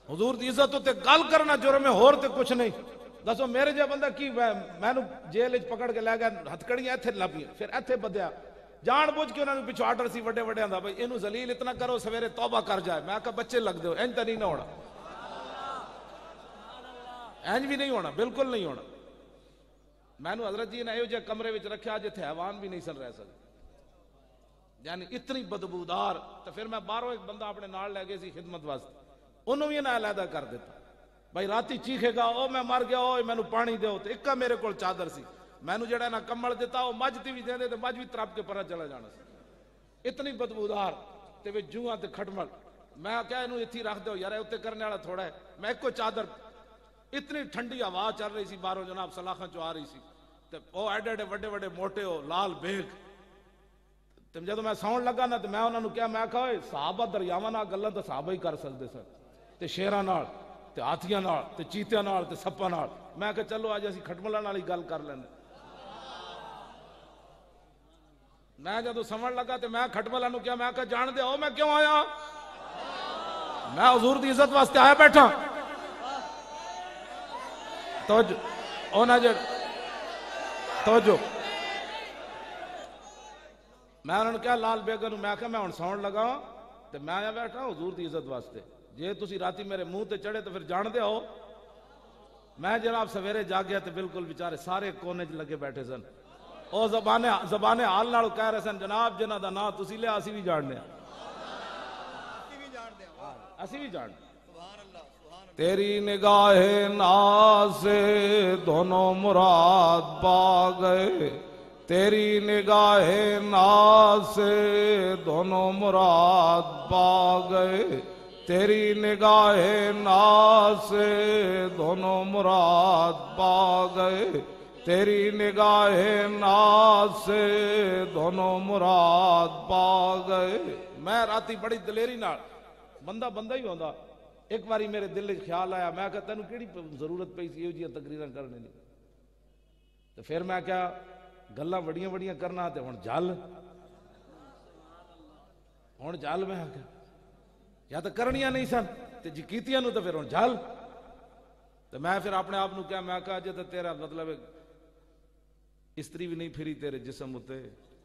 حضور دی عزت تے گل کرنا جرم ہے، ہور تے کچھ نہیں. دسو میرے جا بندہ کی مینو جیل پکڑ کے لے گیا، ہتھکڑیاں ایتھے لبیاں، پھر ایتھے بدیا جان بوجھ کے انہوں نے پچھو آرڈر سی وڈے وڈے آندا بھائی اینو ذلیل اتنا کرو سویرے توبہ کر جائے. میں کہا بچے لگ دو انج تے نہیں نہ ہونا، انج بھی نہیں ہونا، بالکل نہیں ہونا. مینو حضرت جی نے ایو جے کمرے وچ رکھیا جتھے حیوان بھی نہیں سن رہ سکتے، یعنی اتنی بدبودار. تو پھر میں باہروں ایک بندہ اپنے نال لے گئے سی خدمت واسطے، انہوں بھی انہیں علیحدہ کر دیتا. بھائی راتی چیخے گا او میں مر گیا، او مینو پانی دیو. تو اکا میرے کول چادر سی، مینو جڑا نا کمل دیتا وہ مجھ تی بھی دے دے تو مجھ بھی ترپ کے پرا چلا جانا سی. اتنی بدبودار تے وچ جوہاں تے کھٹمل. میں کہا انہوں اتھی رکھ دو یار، اتنے کرنے والا تھوڑا ہے. میں ایک کو چادر، اتنی ٹھنڈی ہوا چل رہی سی باہروں جناب سلاخاں چو آ رہی سی، تے او ایڈے ایڈے وڈے وڈے موٹے ہو لال بیگ. تے جدوں میں ساؤن لگا نا تے میں انہاں نوں کہا، میں کہا اوئے صحابہ دریاواں نال گلاں تے صحابہ ہی کر سکدے سن، تے شیراں نال تے ہاتھیاں نال تے چیتیاں نال تے سپاں نال. میں کہا چلو اج اسی کھٹملاں نال ہی گل کر لیندے. میں جدوں سمجھ لگا تے میں کھٹملاں نوں کہا، میں کہا جان دے او میں کیوں آیا؟ میں حضور دی عزت واسطے آیا بیٹھا. توجہ اونا جے توجہ. میں انہوں نے کہا لال بیگم نوں، میں کہا میں ہن ساؤن لگا تے میں آیا بیٹھا حضور دی عزت واسطے. جے تسی راتی میرے منہ تے چڑھے تو پھر جان دے ہو. میں جناب سویرے جاگیا تے بالکل بیچارے سارے کونے چ لگے بیٹھے سن. او زبان حال نال کہہ رہے سن جناب جنہاں دا نام تسی لیا اسی بھی جاننے ہیں، اسی بھی جاننے. تیری نگاہ ناز سے دونوں مراد پا گئے، تیری نگاہ ناز سے دونوں مراد پا گئے، تیری نگاہ ناز سے دونوں مراد پا گئے، تیری نگاہ ناز سے دونوں مراد پا گئے. میں راتی بڑی دلیری نال، بندہ بندہ ہی ہوندا، ایک باری میرے دل وچ خیال آیا، میں کہا تینوں کیڑی ضرورت پئی سی ایہو جیاں تقریراں کرنے دی. تو پھر میں کہا گلاں وڈیاں وڈیاں کرنا تے ہن جل میں کہا یا تو کرنیاں نہیں سن تے جی کیتیاں نو تو پھر ہن جل. تو میں پھر اپنے آپ نو کہا، میں کہا جے تے تیرا مطلب استری بھی نہیں پھری تیرے جسم اتے،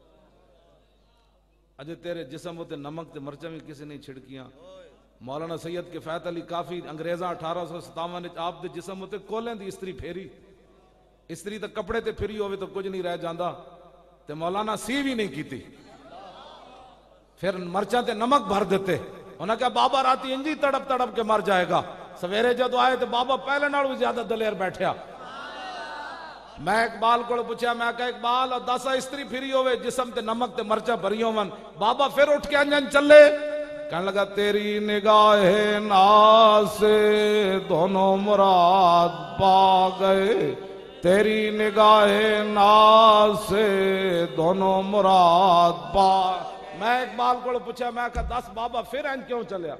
اجے تیرے جسم اتے نمک تے مرچاں بھی کسی نہیں چھڑکیاں. مولانا سید کفایت علی کافی انگریزاں 1857 آپ دے جسم اتے کولیں دی استری پھیری. استری تے کپڑے تے پھری ہوئے تو کچھ نہیں رہ جاندا، تے مولانا سی بھی نہیں کیتی. پھر مرچاں تے نمک بھر دیتے. انہاں کہا بابا راتی انجی تڑپ تڑپ کے مر جائے گا. سویرے جدو آئے تو بابا پہلے نال بھی زیادہ دلیر بیٹھیا. میں اقبال کو پوچھا، میں کہا اقبال دسا استری پھری ہوئے جسم تے نمک تے مرچا بھری ہون، بابا پھر اٹھ کے انجن چلے. کہنے لگا تیری نگاہ ناز سے دونوں مراد پا گئے، تیری نگاہ ناز سے دونوں مراد پا. میں اقبال کو پوچھا، میں کہا دس بابا پھر انج کیوں چلیا؟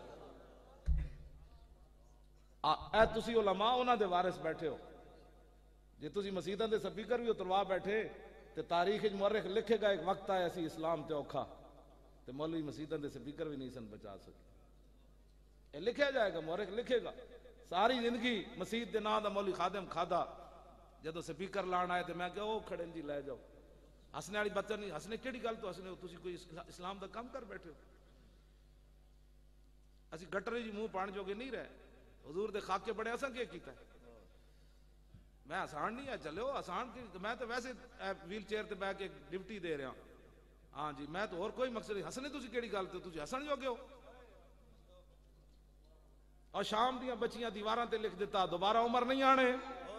اے تسی علماء انہاں دے وارث بیٹھے ہو، جے تسی مسیداں دے سپیکر بھی اتروا بیٹھے تے تاریخ مورخ لکھے گا ایک وقت آیا سی اسلام تے اوکھا تے مولوی مسیداں دے سپیکر بھی نہیں سن بچا سکے. اے لکھیا جائے گا، مورخ لکھے گا. ساری زندگی مسید دے نام دا مولوی خادم کھادا، جدو سپیکر لان آئے تے میں کہ او کھڑے جی لے جاؤ. ہسنے والی بچہ نہیں، ہسنے کیڑی گل تو ہسنے ہو، تسی کوئی اسلام دا کام کر بیٹھے ہو. اسی گٹر جی منہ پان جوگے نہیں رہے. حضور دے خاکے بڑے اساں کی کیتا ہے؟ میں آسان نہیں ہے چلے ہو آسان کی، میں تو ویسے ویل چیئر تے بیٹھ کے ڈیوٹی دے رہا ہاں جی. میں تو اور کوئی مقصد نہیں. ہسنے تسی کیڑی گل تے تسی ہسن جوگے ہو. اور شام دیاں بچیاں دیواراں تے لکھ دیتا دوبارہ عمر نہیں آنے.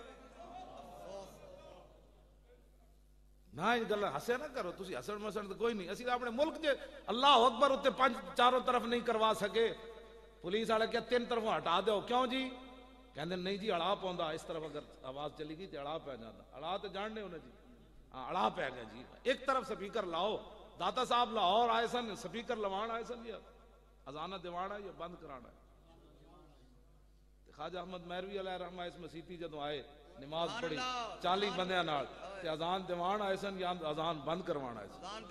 نہ یہ گل ہسے نہ کرو تسی، ہسن مسن تو کوئی نہیں. اسی اپنے ملک جے اللہ اکبر اتنے 5 چاروں طرف نہیں کروا سکے. پولیس والے کیا 3 طرفوں ہٹا دو، کیوں جی؟ کہندے نہیں جی اڑا پوندا، اس طرف اگر آواز چلی گئی تو اڑا پہ جاتا. اڑا تو جاننے ہونا جی، ہاں اڑا پہ گیا جی. ایک طرف سپیکر لاؤ. داتا صاحب لاہور آئے سن سپیکر لوان آئے سن، یا اذانہ دیوان ہے یا بند کرانا ہے. خواجہ احمد مہروی علیہ رحمہ اس مسیتی جدوں آئے نماز پڑھی 40 بندیاں نال تے اذان دیوان آئے سن یا اذان بند کروانا ہے سن.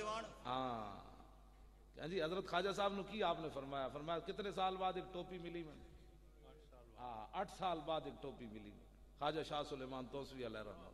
ہاں جی حضرت خواجہ صاحب نو کی آپ نے فرمایا؟ فرمایا کتنے سال بعد ایک ٹوپی ملی میں. 8 سال بعد ایک ٹوپی ملی خواجہ شاہ سلیمان توسوی علیہ رحمہ.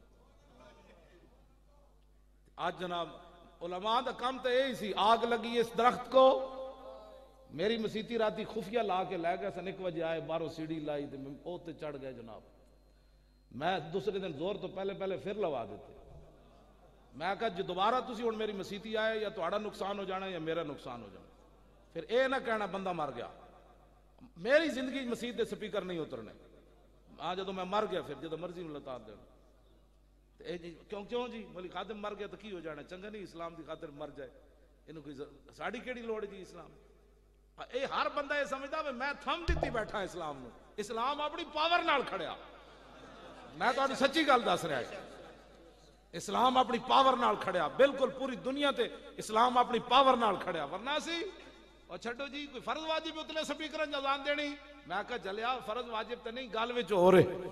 آج جناب علماء دا کام تو یہی سی, آگ لگی اس درخت کو, میری مسیتی راتی خفیہ لا کے لے گئے سن, 1 بجے آئے, باہروں سیڑھی لائی تے اوتے چڑھ گئے جناب. میں دوسرے دن زور تو پہلے پھر لوا دیتے. میں کہا جو دوبارہ تسی ہن میری مسیتی آئے یا تہاڈا نقصان ہو جانا یا میرا نقصان ہو جانا. پھر اے نہ کہنا بندہ مر گیا. میری زندگی مسیت دے سپیکر نہیں اترنے. جدو میں مر گیا پھر جدو مرضی میں لتا دینا. کیوں جی مولی خادم مر گیا تو کی ہو جانا, چنگا نہیں اسلام دی خاطر مر جائے, انہوں کوئی ساڑی کیڑی لوڑ جی اسلام. اے ہر بندہ یہ سمجھتا میں تھم دیتی بیٹھا اسلام نو. اسلام اپنی پاور نال کھڑیا. میں تو سچی گل دس رہا ہے, اسلام اپنی پاور نال کھڑیا, بالکل پوری دنیا تے اسلام اپنی پاور نال کھڑیا. ورنہ سی اور چھڈو جی کوئی فرض واجب اتنے سپیکر اذان دینی. میں کہا جلیا فرض واجب تے نہیں, گل وچ ہو رہے.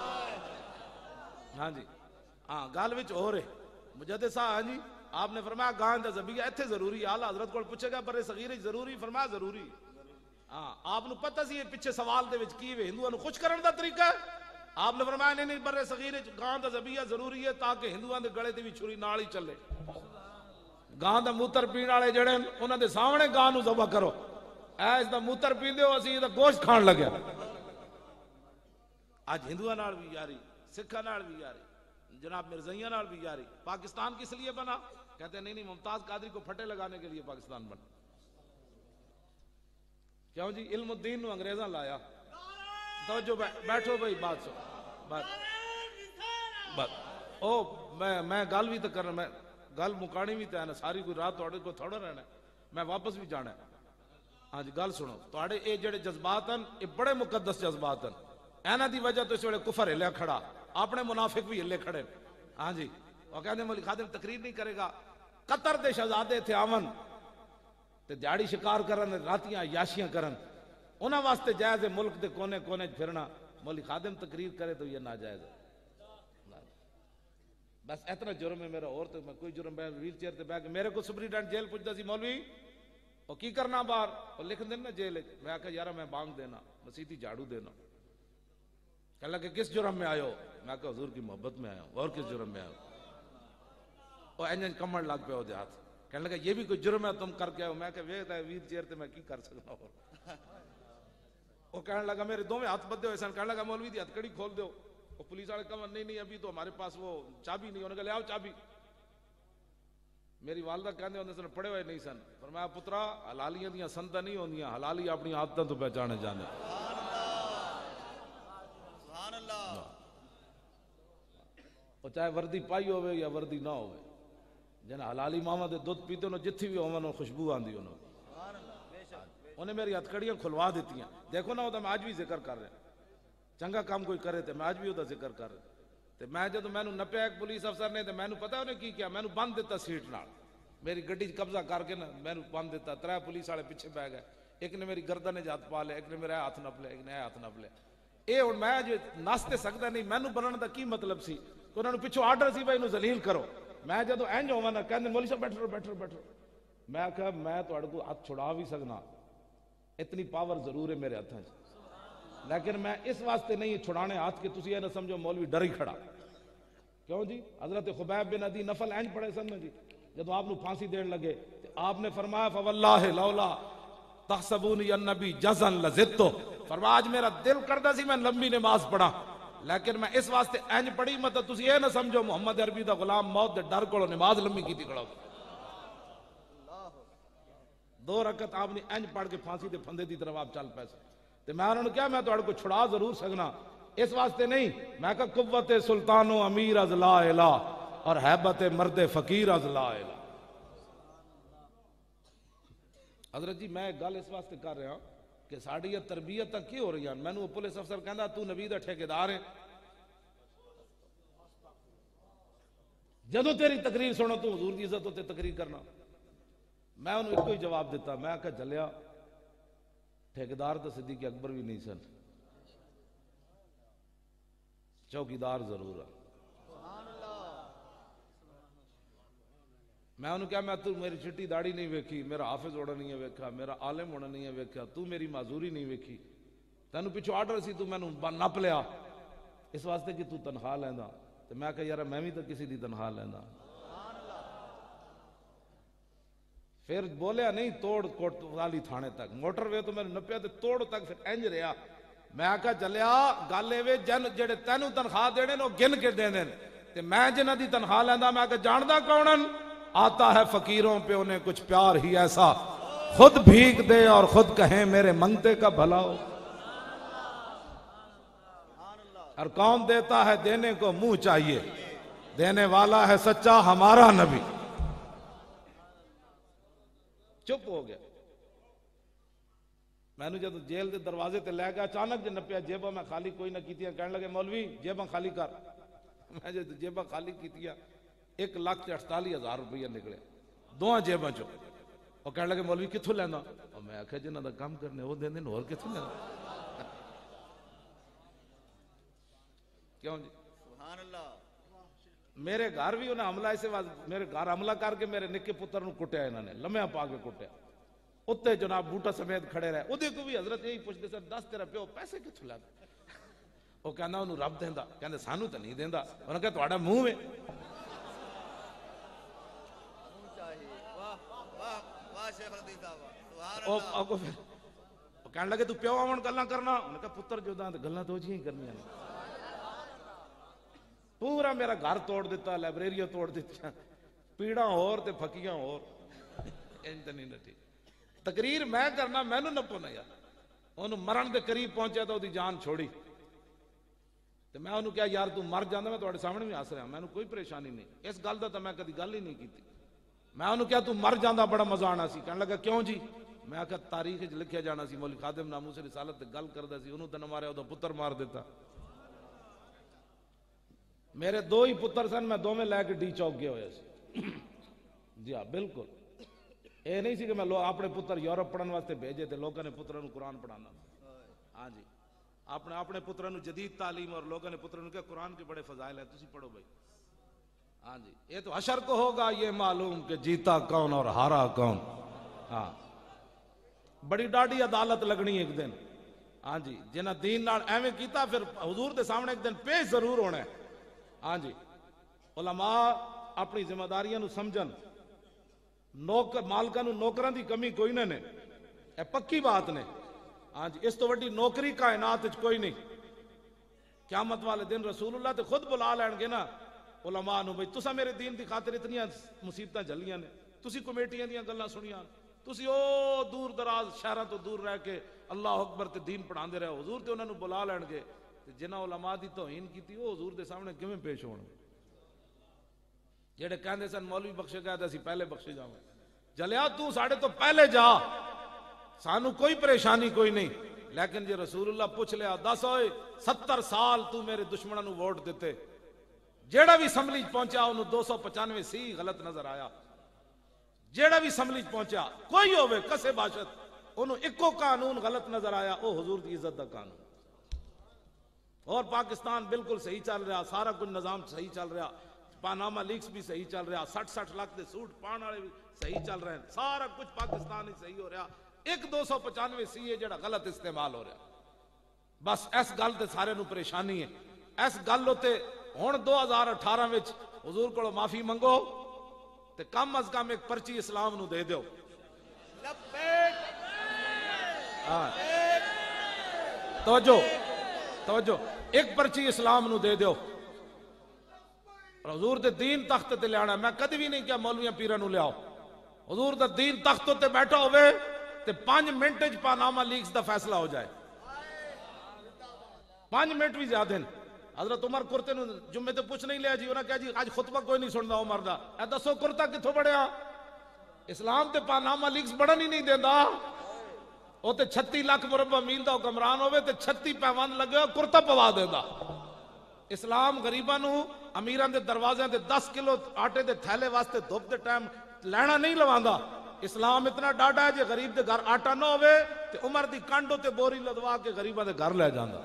ہاں جی ہاں گل وچ ہو رہے. مجدد صاحب ہاں جی آپ نے فرمایا گاں دا ذبیحہ ایتھے ضروری ہے. اعلیٰ حضرت کو پوچھے گا برے صغیر ضروری, فرمایا ضروری. ہاں آپ نو پتہ سی پیچھے سوال دے وچ کی وے ہندوؤں نو خوش کرن دا طریقہ ہے. آپ نے فرمایا نہیں برے صغیر گاں دا ذبیحہ ضروری ہے تاکہ ہندوؤں دے گلے تے بھی چھری نال ہی چلے. گاں دا موتر پین والے جڑے انہاں دے سامنے گاں نو ذبح کرو. اس دا موتر پیندے ہو اسی دا گوشت کھان لگیا. اج ہندوؤں نال بھی یاری, سکھاں نال بھی یاری, جناب مرزائیاں نال بھی یاری. پاکستان کس لیے بنا؟ کہتے ہیں نہیں ممتاز قادری کو پھٹے لگانے کے لیے پاکستان بنا. کیوں جی علم الدین نو انگریزاں لایا. توجہ بیٹھو بھائی بات سو بات او میں گل بھی تو کرنا, میں گل مکانی بھی تو ہے نا ساری, کوئی رات تھوڑے کو تھوڑا رہنا, میں واپس بھی جانا ہے. ہاں جی گل سنو, تھوڑے اے جڑے جذبات ہیں یہ بڑے مقدس جذبات ہیں. اینا دی وجہ تو اس ویلے کفر ہلیا کھڑا, اپنے منافق بھی ہلے کھڑے. ہاں جی وہ کہتے ہیں مولی خادم تقریر نہیں کرے گا. قطر دے شہزادے تھے آمن تے دیہڑی شکار کرن, راتیاں عیاشیاں کرن, انہاں واسطے جائز ہے ملک دے کونے کونے پھرنا. مولی خادم تقریر کرے تو یہ ناجائز ہے. بس اتنا جرم ہے میرا, اور تو میں کوئی جرم, ویل چیئر تے بیٹھ کے میرے کو سپرنٹینڈنٹ جیل پوچھتا سی مولوی وہ کی کرنا باہر, وہ لکھ دینا جیل. میں کہا یار میں بانگ دینا, مسیتی جھاڑو دینا. کہنے لگا کہ کس جرم میں آئے ہو؟ میں کہا حضور کی محبت میں آیا ہوں. اور کس جرم میں آئے ہو؟ وہ انجن کمڑ لگ پہ ہو دے ہاتھ. کہنے لگا یہ بھی کوئی جرم ہے تم کر کے آئے ہو؟ میں کہا ویکھدا ہے ویل چیئر تے میں کی کر سکتا ہوں. وہ کہنے لگا میرے دو میں ہاتھ بدے ہوئے سن. کہنے لگا مولوی دی ہتھکڑی کھول دو. وہ پولیس والے کہا نہیں ابھی تو ہمارے پاس وہ چابی نہیں. انہوں نے کہا لے آؤ چابی. میری والدہ کہنے ہوندے سن پڑھے ہوئے نہیں سن. فرمایا پترا حلالیاں دیاں سنتاں نہیں ہوندیاں, حلالی اپنی عادتاں تو پہچانے جانے. سبحان اللہ. وہ چاہے وردی پائی ہوئے یا وردی نہ ہوئے, جن حلالی ماما دے دودھ پیتے انہوں جتھی بھی ہوئے خوشبو آندی انہیں میری ہتھکڑیاں کھلوا دیتی ہیں. دیکھو نا وہ تو میں آج بھی ذکر کر رہا, چنگا کام کوئی کرے تو میں آج بھی وہ ذکر کر رہا. تو میں جب میں نپیا ایک پولیس افسر نے تو میں پتا انہیں کی کیا, میں بند دیتا سیٹ نال, میری گڈی قبضہ کر کے نا میں بند دیتا. 3 پولیس والے پیچھے بہ گئے, ایک نے میری گردن ہاتھ پا لیا, ایک نے میرا ہاتھ نپ لیا, ایک نے ہاتھ نپ لیا. اے ہوں میں جو نس تے سکتا نہیں, مینو بننے کا کی مطلب سی کہ انہوں نے پچھوں آرڈر سی بھائی انہوں ذلیل کرو. میں جدو اینج ہوا نا کہتے مولوی صاحب بیٹھو بیٹھو بیٹھو. میں کہا میں تھوڑے کو ہاتھ چھڑا بھی سکنا, اتنی پاور ضرور ہے میرے ہاتھوں سے, لیکن میں اس واسطے نہیں چھڑانے ہاتھ کے تسی یہ نہ سمجھو مولوی ڈر ہی کھڑا. کیوں جی حضرت خبیب بن عدی نفل اینج پڑے سن جی, جب آپ نے پھانسی دین لگے آپ نے فرمایا فواللہ لولا تحسبونی النبی جزن لزدتو. فرمایا آج میرا دل کردا سی میں لمبی نماز پڑھا, لیکن میں اس واسطے اینج پڑھی مطلب تسی یہ نہ سمجھو محمد عربی دا غلام موت دے ڈر کو نماز لمبی کیتی کھڑا. 2 رکعت آپ نے اینج پڑھ کے پھانسی دے پھندے دی طرف آپ چل پیسے. تو میں انہوں نے کیا میں تو کو چھڑا ضرور سکنا, اس واسطے نہیں. میں کہا قوت سلطان و امیر از لا الہ اور حیبت مرد فقیر از لا الہ. حضرت جی میں گل اس واسطے کر رہا ہوں کہ ساڑی یہ تربیت تک کی ہو رہی ہے. میں نے پولیس افسر کہندا تو نبی دا ٹھیکیدار ہے, جدو تیری تقریر سنو تو حضور کی عزت ہوتے تقریر کرنا. میں انہوں ایک کوئی جواب دیتا, میں کہا جلیا ٹھیکیدار تو صدیق اکبر بھی نہیں سن, چوکیدار ضرور ہے. میں انہوں کہا میں تو میری چٹی داڑھی نہیں ویکھی, میرا حافظ ہونا نہیں ہے ویکھا, میرا عالم ہونا نہیں ہے ویکھا, تو میری معذوری نہیں ویکھی, تینوں پچھو آرڈر سی تو مینوں نپ لیا اس واسطے کہ تو تنخواہ لیندا تے میں کہ یار میں بھی تو کسی دی تنخواہ لیندا. پھر بولیا نہیں توڑ کوٹ والی تھانے تک موٹر وے تو میں نپیا تے توڑ تک پھر انج رہا. میں آکھا چلیا گل اے جن جڑے تینوں تنخواہ دینے نو گن کے دے دین تے میں جنہاں دی تنخواہ لیندا میں کہ جاندا کونن آتا ہے فقیروں پہ انہیں کچھ پیار ہی ایسا خود بھیگ دے اور خود کہیں میرے منگتے کا بھلا ہو. اور کون دیتا ہے دینے کو منہ چاہیے دینے والا ہے سچا ہمارا نبی. چپ ہو گیا. میں نے جب جیل دے دروازے تے لے گیا اچانک جو نپیا جیباں میں خالی کوئی نہ کیتیاں کہنے لگے مولوی جیباں خالی کر. میں جو جیباں خالی کیتیاں 1,48,000 روپیہ نکلے دوہاں جیباں چو. اور کہنے لگے مولوی کتھوں لینا اور میں آکھیا جنہاں دا کام کرنے وہ دین اور کتھوں لینا. کیوں جی سبحان اللہ. میرے گھر بھی انہیں حملہ ایسے میرے گھر حملہ کر کے میرے نکے پتر نو کٹیا انہوں نے لمحہ پا کے کٹیا. اتنے جناب بوٹا سمیت کھڑے رہے ادھے کو بھی حضرت یہی پوچھتے سر 10 تیرا پیو پیسے کتھوں لے وہ کہنا انہوں رب دیندا کہندے سانو تو نہیں دیندا انہوں نے کہا تہاڈا منہ ہے. کہنے لگے تو پیو آمن گلاں کرنا انہوں نے کہا پتر جو داں گلاں تو جی کرنی ہیں. پورا میرا گھر توڑ دیتا لائبریریاں توڑ دیتا پیڑاں اور تے پھکیاں اور انج تے نہیں نٹی. تقریر میں کرنا میں نو نپو نہ یار انہوں مرن دے قریب پہنچا تو دی جان چھوڑی تے میں انہوں کہا یار تو مر جاندا میں تواڈے سامنے بھی ہس رہا میں کوئی پریشانی نہیں اس گل دا تے میں کدی گل ہی نہیں کیتی. میں انہوں کہا تو مر جاندا بڑا مزہ آنا سی. کہنے لگا کیوں جی میں آکھا تاریخ وچ لکھیا جانا سی مولوی خادم ناموس رسالت تے گل کردا سی انہوں تے نہ ماریا او پتر مار دیتا. میرے 2 ہی پتر سن میں 2 میں لے کے ڈی چوک گیا ہویا سی. جی ہاں بالکل اے نہیں سی کہ میں اپنے پتر یورپ پڑھن واسطے بھیجے تھے لوگوں نے پتروں قرآن پڑھانا. ہاں جی اپنے پتروں جدید تعلیم اور لوگوں نے پتروں کہ قرآن کے بڑے فضائل ہیں تسی پڑھو بھائی. ہاں جی یہ تو حشر کو ہوگا یہ معلوم کہ جیتا کون اور ہارا کون. ہاں بڑی ڈاڈی عدالت لگنی ایک دن. ہاں جی جنہ دین نال ایویں کیتا پھر حضور دے سامنے ایک دن پیش ضرور ہونا ہے. ہاں جی علماء اپنی ذمہ داریاں نو سمجھن مالکاں نو نوکراں دی کمی کوئی نہ نے اے پکی بات نے. ہاں جی اس تو وڈی نوکری کائنات وچ کوئی نہیں. قیامت والے دن رسول اللہ تے خود بلا لین گے نا علماء نو بھئی تساں میرے دین دی خاطر اتنیاں مصیبتاں جھلیاں نے تسی کمیٹیاں دیاں گلاں سنیاں تسی او دور دراز شہراں تو دور رہ کے اللہ اکبر تے دین پڑھاندے رہے حضور تے انہاں نو بلا لین گے تے جنہاں علماء دی توہین کیتی او حضور دے سامنے کیویں پیش ہون. جڑے کہندے سن مولوی بخشے کہدا سی پہلے بخشے جاواں جلیا تو ساڈے تو پہلے جا سانو کوئی پریشانی کوئی نہیں. لیکن جی رسول اللہ پوچھ لیا 10 ہوئے 70 سال تو میرے دشمنوں نو ووٹ دیتے جیڑا بھی اسمبلی پہنچا انہوں 295 سی غلط نظر آیا. جیڑا بھی اسمبلی پہنچا کوئی ہوئے کسے باشد انہوں ایکو قانون غلط نظر آیا او حضور دی عزت دا قانون. اور پاکستان بالکل صحیح چل رہا سارا کچھ نظام صحیح چل رہا پاناما لیکس بھی صحیح چل رہا 60 لاکھ دے سوٹ پان والے بھی صحیح چل رہے ہیں سارا کچھ پاکستان ہی صحیح ہو رہا. ایک 295 سی ہے جڑا غلط استعمال ہو رہا. بس اس گل تے سارے نو پریشانی ہے. اس گل ہوتے ہن 2018 وچ حضور کو معافی منگو تے کم از کم ایک پرچی اسلام نو دے دیو. توجہ ایک پرچی اسلام نو دے دیو. حضور دے دین تخت تے لیانا میں کدی بھی نہیں کیا مولویاں پیراں نو لیاؤ. حضور دا دین تخت تے بیٹھا ہوئے تے 5 منٹ وچ پاناما لیکس دا فیصلہ ہو جائے. 5 منٹ بھی زیادہ ہیں. حضرت عمر کرتے نو جمعے تے پوچھ نہیں لیا جی انہاں کہا جی آج خطبہ کوئی نہیں سندا عمر دا اے دسو کرتا کتھوں بڑھیا. اسلام تے پاناما لیکس بڑھن ہی نہیں دیندا. او تے 36 لاکھ مربع میل دا حکمران ہوئے تے 36 پیوند لگے ہو کرتا پوا دیندا. اسلام غریباں نو امیراں دے دروازے تے 10 کلو آٹے دے تھیلے واسطے دھوپ دے ٹائم لینا نہیں لواندا. اسلام اتنا ڈاڈا ہے جے غریب دے گھر آٹا نہ ہوئے تے عمر دی کانڈو تے بوری لدوا کے غریباں دے گھر لے جاندا.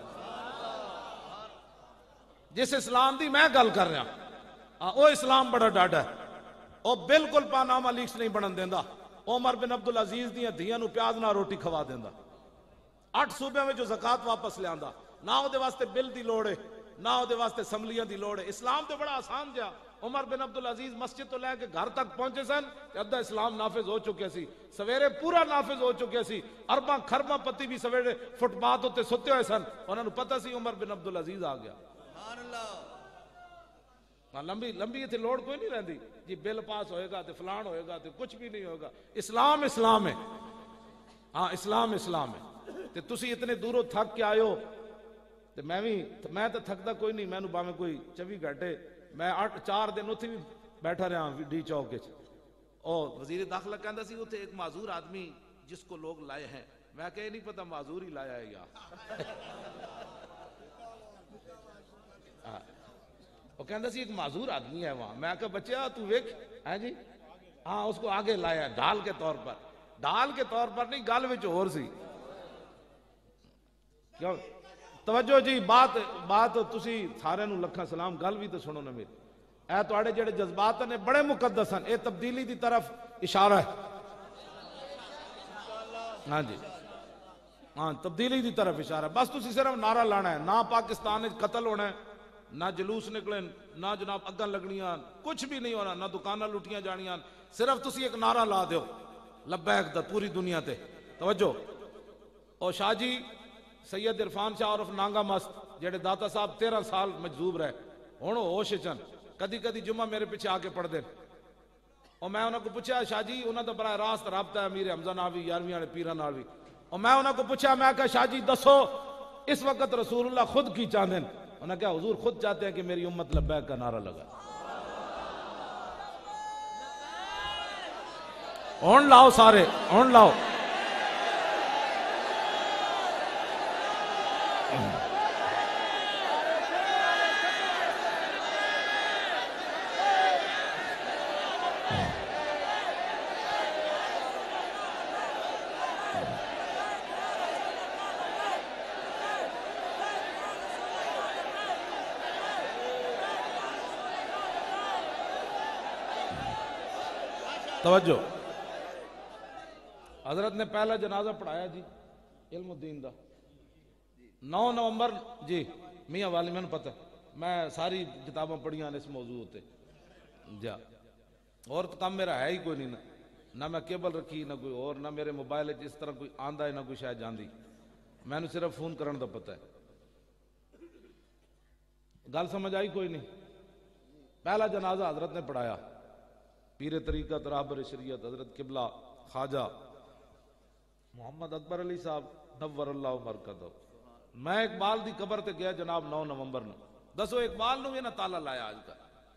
جس اسلام دی میں گل کر رہا او اسلام بڑا ڈاڈا ہے. او بالکل پاناما لیکس نہیں بنن دیندا. عمر بن عبدالعزیز دیاں دھیاں نو پیاز نہ روٹی کھوا دیندا. 8 صوبیاں میں جو زکات واپس لے آندا نہ او دے واسطے بل دی لوڑ ہے نہ او دے واسطے اسمبلیاں دی لوڑ ہے. اسلام تے بڑا آسان جا. عمر بن عبدالعزیز مسجد تو لے کے گھر تک پہنچے سن تے ادھا اسلام نافذ ہو چکے سی. سویرے پورا نافذ ہو چکے سی. ارباں خرباں پتی بھی سویرے فٹ پاتھ تے ستے ہوئے سن. انہاں نوں پتہ سی عمر بن عبدالعزیز آ گیا. سبحان اللہ. لمبی اتنے لوڑ کوئی نہیں رہندی جی بل پاس ہوئے گا تے فلان ہوئے گا تے کچھ بھی نہیں ہوگا. اسلام اسلام ہے. ہاں اسلام اسلام ہے. تے تسی اتنے دوروں تھک کے آئے ہو تے میں تو تھکدا کوئی نہیں. میں باویں کوئی 24 گھنٹے میں 4 دن اتنے بھی بیٹھا رہا ڈی چوک کے. اور وزیر داخلہ کہندا سی اتنے ایک معذور آدمی جس کو لوگ لائے ہیں. میں کہ نہیں پتا معذور ہی لایا ہے یا وہ کہندا سی ایک معذور آدمی ہے وہاں. میں کہ بچہ تو ویکھ ہے جی ہاں اس کو آگے لایا ڈھال کے طور پر. ڈھال کے طور پر نہیں گل وچ اور سی. کیوں توجہ جی بات تسی سارے نو لکھاں سلام گل بھی تو سنو نا میری. اے تواڈے جڑے جذبات نے بڑے مقدس ہیں. اے تبدیلی دی طرف اشارہ ہے. ہاں جی ہاں تبدیلی دی طرف اشارہ ہے. بس تسی صرف نعرہ لانا ہے. نہ پاکستان وچ قتل ہونا ہے نہ جلوس نکلے نہ جناب اگاں لگنیاں کچھ بھی نہیں ہونا نہ دکاناں لٹیاں جانیاں. صرف تسی ایک نعرہ لا دیو لبیک دا پوری دنیا تے. توجہ او شاہ جی سید عرفان شاہ عرف نانگا مست جڑے داتا صاحب 13 سال مجذوب رہے ہن ہوش چن کدی کدی جمعہ میرے پیچھے آ کے پڑھ دے. اور میں انہاں کو پوچھا شاہ جی انہاں دا براہ راست رابطہ ہے امیر حمزہ نال بھی 11ویں والے پیراں نال بھی. اور میں انہاں کو پوچھا میں کہا شاہ جی دسو اس وقت رسول اللہ خود کی چاہتے ہیں. انہوں نے کہا حضور خود چاہتے ہیں کہ میری امت لبیک کا نعرہ لگا. ہن لاؤ سارے ہن لاؤ. توجہ حضرت نے پہلا جنازہ پڑھایا جی علم الدین دا 9 نومبر جی میاں والی میں پتہ میں ساری کتاباں پڑھیاں اس موضوع تے جا. اور کام میرا ہے ہی کوئی نہیں نہ میں کیبل رکھی نہ کوئی اور نہ میرے موبائل اس طرح کوئی آندا ہے نہ کوئی شاید جاندی. میں نے صرف فون کرن دا پتہ ہے. گل سمجھ آئی کوئی نہیں. پہلا جنازہ حضرت نے پڑھایا پیر طریقت رہبر شریعت حضرت قبلہ خواجہ محمد اکبر علی صاحب نور اللہ مرکزہ. میں اقبال دی قبر تے گیا جناب 9 نومبر نو. دسو اقبال نو یہ نہ تالا لایا آج کا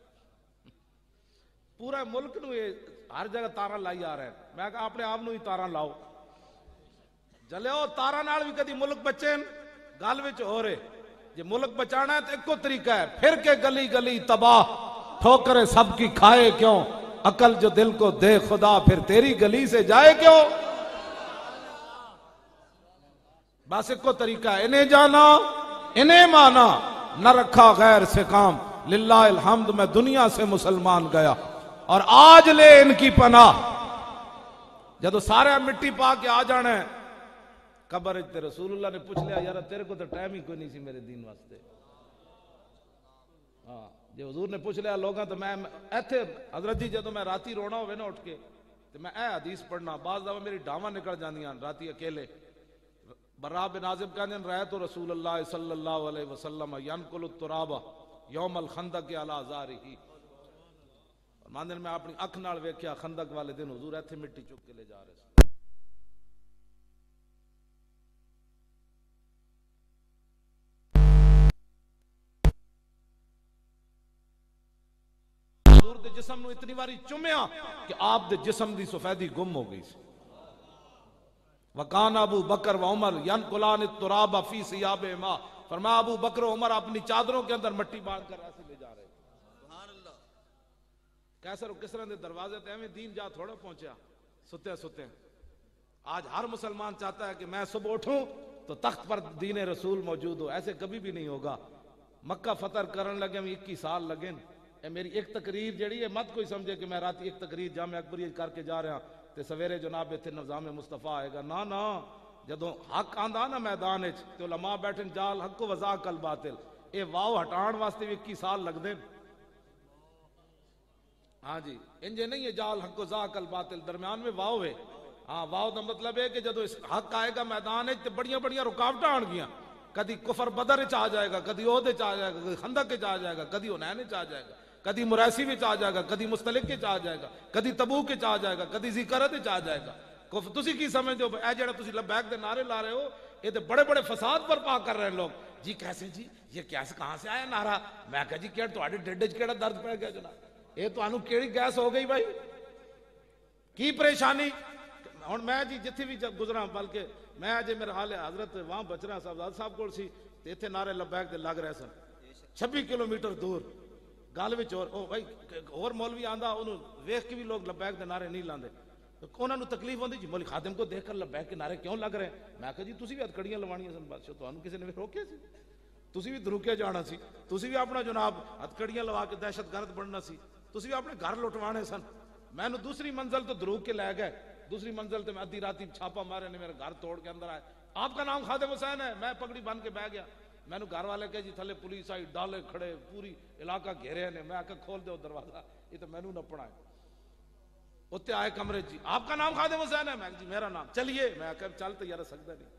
پورا ملک نو یہ ہر جگہ تارا لائی آ رہے ہیں. میں کہا اپنے آپ نو ہی تارا لاؤ جلے تارا نال بھی کدی ملک بچے گل وچ ہو رہے. جے ملک بچانا ہے تو ایک کو طریقہ ہے پھر کے گلی گلی تباہ ٹھوکرے سب کی کھائے کیوں عقل جو دل کو دے خدا پھر تیری گلی سے جائے کیوں. بس ایک کو طریقہ ہے انہیں جانا انہیں مانا نہ رکھا غیر سے کام للہ الحمد میں دنیا سے مسلمان گیا اور آج لے ان کی پناہ. جدو سارے مٹی پا کے آ جانا ہے قبر تے رسول اللہ نے پوچھ لیا یار تیرے کو تو ٹائم ہی کوئی نہیں سی میرے دین واسطے. ہاں جی حضور نے پوچھ لیا لوگاں تو میں ایتھے حضرت جی جدو میں راتی رونا ہوئے نا اٹھ کے تو میں اے حدیث پڑھنا بعض دفعہ میری ڈاواں نکل جاندیاں راتی اکیلے. برا بن عازب کہندے ہیں رأیت رسول اللہ صلی اللہ علیہ وسلم ینقل التراب یوم الخندق علی ظہرہ. ماندے میں اپنی اکھ نال ویکھیا خندق والے دن حضور ایتھے مٹی چک کے لے جا رہے سن. حضور دے جسم نو اتنی باری چومیا کہ آپ دے جسم دی سفیدی گم ہو گئی سی. وکان ابو بکر و عمر ینقلان التراب فی ثیابہما. فرمایا ابو بکر و عمر اپنی چادروں کے اندر مٹی باندھ کر ایسے لے جا رہے. سبحان اللہ. کیسر و کسرا دے دروازے تے ایویں دین جا تھوڑا پہنچیا ستے ستے. آج ہر مسلمان چاہتا ہے کہ میں صبح اٹھوں تو تخت پر دین رسول موجود ہو. ایسے کبھی بھی نہیں ہوگا. مکہ فتح کرن لگے 21 سال لگے. اے میری ایک تقریر جڑی ہے مت کوئی سمجھے کہ میں راتی ایک تقریر جامع اکبریہ کر کے جا رہا تے سویرے جناب اتنے نظام مصطفیٰ آئے گا. نا جدوں حق آندا نا میدان وچ تے علماء بیٹھن جال حق و وذاق الباطل، اے واو ہٹان واسطے بھی 21 سال لگدے۔ ہاں جی انجے نہیں ہے جال حق و ذاق الباطل، درمیان میں واو ہے۔ ہاں واو دا مطلب ہے کہ جدوں حق آئے گا میدان وچ تے بڑیاں بڑیاں رکاوٹاں آن گیاں، کدی کفر بدر وچ آ جائے گا، کدی عہد وچ آ جائے گا، کدی خندق وچ آ جائے گا، کدی حنین وچ آ جائے گا، کدی مریسی وچ آ جائے گا، کدی مستلق وچ آ جائے گا، کدی تبوک وچ آ جائے گا، کدی ذکرت وچ آ جائے گا۔ تسی کی سمجھتے ہو اے جڑا تسی لبیک دے نعرے لا رہے ہو، یہ تے بڑے بڑے فساد برپا کر رہے ہیں لوگ۔ جی کیسے جی یہ کیسے کہاں سے آیا نعرہ؟ میں کہا جی کیا تواڈے ڈیڈ وچ کیڑا درد پہ گیا جناب؟ یہ تانوں کیڑی گیس ہو گئی بھائی؟ کی پریشانی؟ ہن میں جی جتھے بھی گزراں، بلکہ میں اجے میرا حال ہے حضرت وہاں بچرا صاحب صاحب کول سی تے ایتھے نعرے لبیک دے لگ رہے سن 26 کلومیٹر دور گل وچ، اور بھائی اور مولوی آندا اونوں ویکھ کے بھی لوگ لبیک دے نعرے نہیں لاندے، انہاں نوں تکلیف ہوندی جی مولوی خادم کو دیکھ کر لبیک کے نعرے کیوں لگ رہے ہیں؟ میں کہا جی تسی بھی ہتھکڑیاں لوانیاں سن بادشاہ، تانوں کسی نے روکیا سی؟ تسی بھی دروکے جانا سی، تسی بھی اپنا جناب ہتھکڑیاں لوا کے دہشت گرد بننا سی، تسی بھی اپنے گھر لٹوانے سن۔ میں نو دوسری منزل تو دروک کے لے گئے، دوسری منزل تے میں ادھی راتی چھاپا مارے نے میرے گھر توڑ کے اندر آئے، آپ کا نام خادم حسین ہے؟ میں پگڑی بن کے بیٹھ گیا، میں نو گھر والے کہ جی تھلے پولیس آئی، ڈالے کھڑے، پوری علاقہ گھیرے نے، میں آ کے کھول دے دروازہ، یہ تو مینوں نپنا ہے۔ اتنے آئے کمرے جی آپ کا نام خادم حسین ہے؟ میں جی میرا نام، چلیے، میں کہ چل تو یار سکتا نہیں،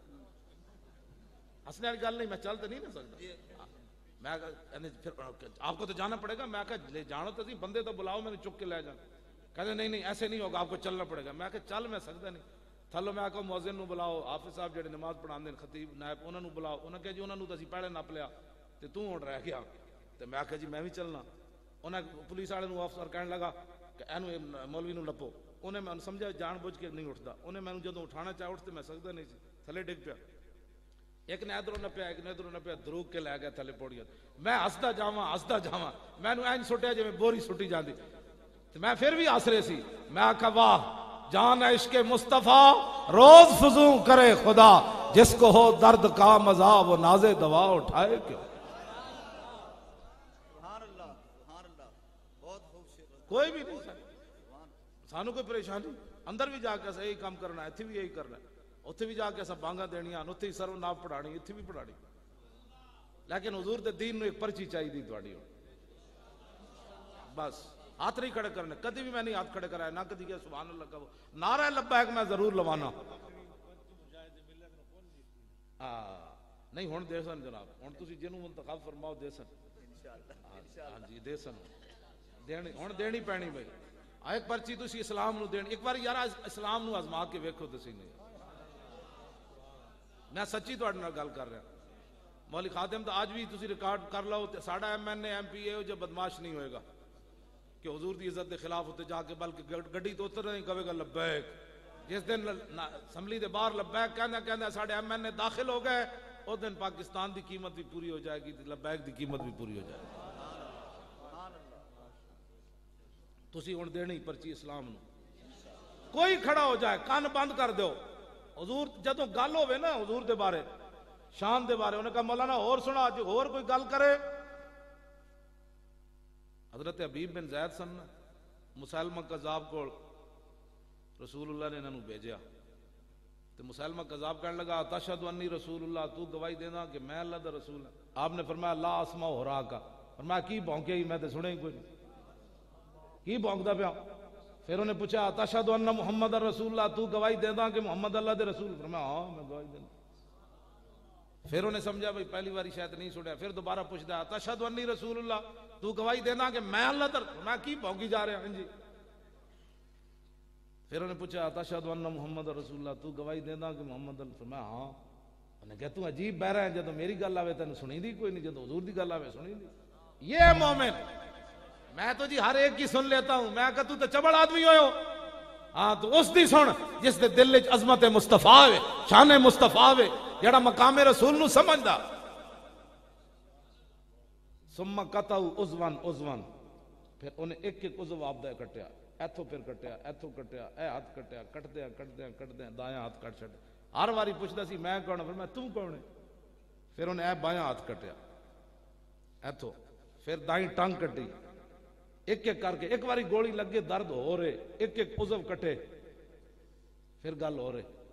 ہنسنے والی گل نہیں، میں چل تو نہیں نہ سکتا، میں پھر آپ کو تو جانا پڑے گا، میں کہا لے جانا تو سی، بندے تو بلاؤ میں نے چک کے لے جانا، کہتے نہیں نہیں ایسے نہیں ہوگا، آپ کو چلنا پڑے گا، میں کہا چل میں سکتا نہیں، تھلو میں آکا مؤذن نو بلاؤ، حافظ صاحب جڑے نماز پڑھان دے خطیب نائب انہاں نو بلاؤ، انہاں کہا جی انہاں نو تو اسی پہلے نپ لیا تے تو ہن رہ گیا، تے میں کہا جی میں بھی چلنا، انہاں پولیس والے نو افسر کہنے لگا کہ اینو مولوی نو لپو، انہیں میں سمجھا جان بوجھ کے نہیں اٹھتا، انہیں میں جدوں اٹھانا چاہ اٹھتے میں سکتا نہیں سی، تھلے ڈگ پیا، ایک نے ادھروں نپیا ایک نے ادھروں نپیا، دروک کے لے گیا تھلے پوڑیاں، میں ہسدا جاواں میں نو این سٹیا جے بوری سٹی جاندی، تے میں پھر بھی آسرے سی، میں آکھا واہ جان عشق مصطفیٰ روز فزوں کرے خدا، جس کو ہو درد کا مزہ وہ ناز دوا اٹھائے کیوں؟ کوئی بھی نہیں سانو کوئی پریشانی، اندر بھی جا کے یہی کام کرنا ہے، اتھے بھی یہی کرنا ہے، اتھے بھی جا کے سب بانگا دینیاں، اتھے ہی سرو ناف پڑھانی، اتھے بھی پڑھانی، لیکن حضور دے دین نو ایک پرچی چاہیے دی تواڈی، بس ہاتھ نہیں کھڑے کرنے، کدی بھی میں نہیں ہاتھ کھڑے کرایا، نہ کدی کہ سبحان اللہ کہو، نعرہ لبیک میں ضرور لوانا، نہیں ہن دے سن جناب، ہن تسی جنوں منتخب فرماؤ دے سن، ہاں جی دے سن، دینی ہن دینی پینی بھائی، ایک پرچی تسی اسلام نو دین، ایک بار یار اسلام نو آزما کے ویکھو تسی نہیں، میں سچی تواڈے نال گل کر رہا، مولوی خادم تو آج بھی تسی ریکارڈ کر لو، ساڈا M N A M P A جو بدماش نہیں ہوئے گا کہ حضور دی عزت دے خلاف ہوتے جا کے، بلکہ گڈی تو اتر نہیں کہے گا لبیک، جس دن اسمبلی دے باہر لبیک کہندے ساڈے ایم این اے داخل ہو گئے، اس دن پاکستان دی قیمت بھی پوری ہو جائے گی، لبیک دی قیمت بھی پوری ہو جائے گی۔ تسی ہن دینی پرچی اسلام نو، کوئی کھڑا ہو جائے کان بند کر دیو، حضور جدوں گل ہوے نا حضور دے بارے شان دے بارے، انہیں کہا مولانا اور سنا جو اور کوئی گل کرے، حضرت حبیب بن زید سن مسلمہ کذاب کو رسول اللہ نے انہوں بھیجیا، تو مسلمہ کذاب کہنے لگا تشہد انی رسول اللہ، تو گواہی دینا کہ میں اللہ دا رسول ہوں؟ آپ نے فرمایا لا اسمع ہو رہا کا، فرمایا کی بھونکے ہی میں تے سنے ہی کوئی نہیں، کی بھونکدا پیا؟ پھر انہیں پوچھا تشہد ان محمد رسول اللہ، تو گواہی دینا کہ محمد اللہ دے رسول؟ فرمایا ہاں میں گواہی دینا۔ پھر انہیں سمجھا بھئی پہلی باری شاید نہیں سنیا، پھر دوبارہ پوچھدا تشہد انی رسول اللہ، تو گواہی دینا کہ میں اللہ در، میں کی بھونکی جا رہا ہوں جی؟ پھر انہیں پوچھا تشہد ان محمد رسول اللہ، تو گواہی دینا کہ محمد اللہ؟ فرمایا ہاں۔ انہیں کہا تو عجیب بہرا ہے، جدو میری گل آوے تینوں سنی دی کوئی نہیں، جدو حضور دی گل آوے سنی دی۔ یہ ہے مومن، میں تو جی ہر ایک کی سن لیتا ہوں، میں کہا تو چبڑ آدمی ہوئے ہو، ہاں تو اس دی سن جس دے دل وچ عظمت مصطفیٰ ہوئے، شان مصطفیٰ ہوئے، جڑا مقام رسول نو سمجھدا۔ ثم قطعوا عضواً عضواً، پھر انہیں ایک ایک عضو آپ دا کٹیا، ایتھوں پھر کٹیا، ایتھوں کٹیا، اے ہاتھ کٹیا، کٹدیاں دایاں ہاتھ کٹ چھڈ، ہر واری پوچھدا سی میں کون ہاں؟ پھر میں تو کون ہے؟ پھر انہیں اے بایاں ہاتھ کٹیا ایتھوں، پھر دائیں ٹانگ کٹی، ایک ایک کر کے، ایک واری گولی لگے درد ہو رہے، ایک ایک عضو کٹے، پھر گل ہو رہے،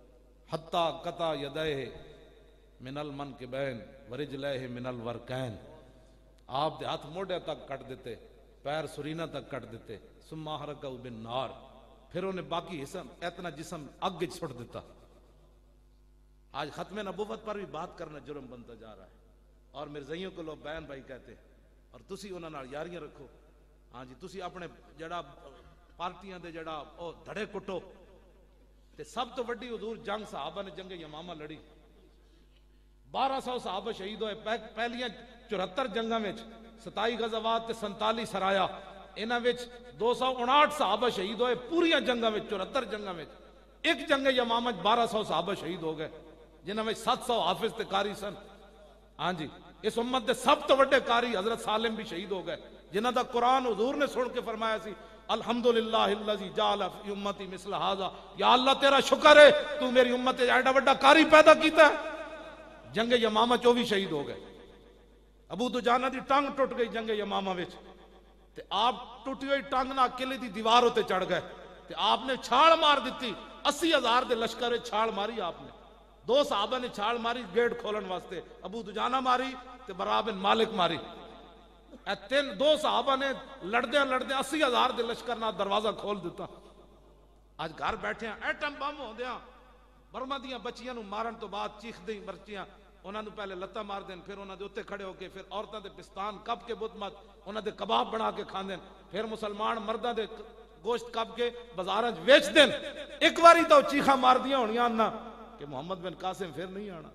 حتی قطع یدیہ من المنکبین ورجلیہ من الورکین، آپ دے ہاتھ موڑے تک کٹ دیتے، پیر سرینہ تک کٹ دیتے، ثم احرقہ بالنار، پھر انہیں باقی اتنا جسم اگ وچ سٹ دیتا۔ آج ختم نبوت پر بھی بات کرنا جرم بنتا جا رہا ہے، اور مرزائیوں کو لوگ بین بھائی کہتے ہیں، اور تسی انہاں نال یاریاں رکھو۔ ہاں جی، تسی اپنے جڑا پارٹیاں دے جڑا او دھڑے کٹو، تے سب تو وڈی حضور جنگ صحابہ نے جنگ یمامہ لڑی، 1200 صحابہ شہید ہوئے پہلیاں 74 جنگاں وچ، 27 غزوات تے 47 سرایا، انہاں وچ 259 صحابہ شہید ہوئے پوریاں جنگاں وچ، 74 جنگاں وچ۔ ایک جنگ یمامہ 1200 صحابہ شہید ہو گئے، جنہاں وچ 700 حافظ تے قاری سن۔ ہاں جی، اس امت دے سب تو وڈے قاری حضرت سالم بھی شہید ہو گئے، جنہاں دا قرآن حضور نے سن کے فرمایا سی الحمدللہ الذی جعل فی امتی مثل ھذا، یا اللہ تیرا شکر ہے تو میری امت ایڈا وڈا قاری پیدا کیتا ہے۔ جنگ یمامہ چو بھی شہید ہو گئے، ابو دجانہ دی ٹانگ ٹوٹ گئی جنگ یمامہ وچ، تے آپ ٹوٹی ہوئی ٹانگ نہ قلعے دی دیوار ہوتے چڑھ گئے، تے آپ نے چھاڑ مار دیتی، 80,000 دے لشکر وچ چھاڑ ماری آپ نے، 2 صحابہ نے چھاڑ ماری گیٹ کھولن واسطے، ابو دجانہ ماری تے برا بن مالک ماری، 2 صحابہ نے لڑدے 80,000 دے لشکر نہ دروازہ کھول دیتا۔ آج گھر بیٹھے ہیں، ایٹم بم ہوندیاں برما دیاں بچیاں نو مارن تو بعد چیخ دیں مرچیاں، انہاں نو پہلے لتاں مار دیں، پھر انہاں دے اوتے کھڑے ہو کے، پھر عورتاں دے پستان کب کے بت مت انہاں دے کباب بنا کے کھان دیں، پھر مسلمان مرداں دے گوشت کب کے بازاراں وچ ویچ دیں۔ ایک واری تو چیخاں مار دیاں ہونیاں نا کہ محمد بن قاسم پھر نہیں آنا۔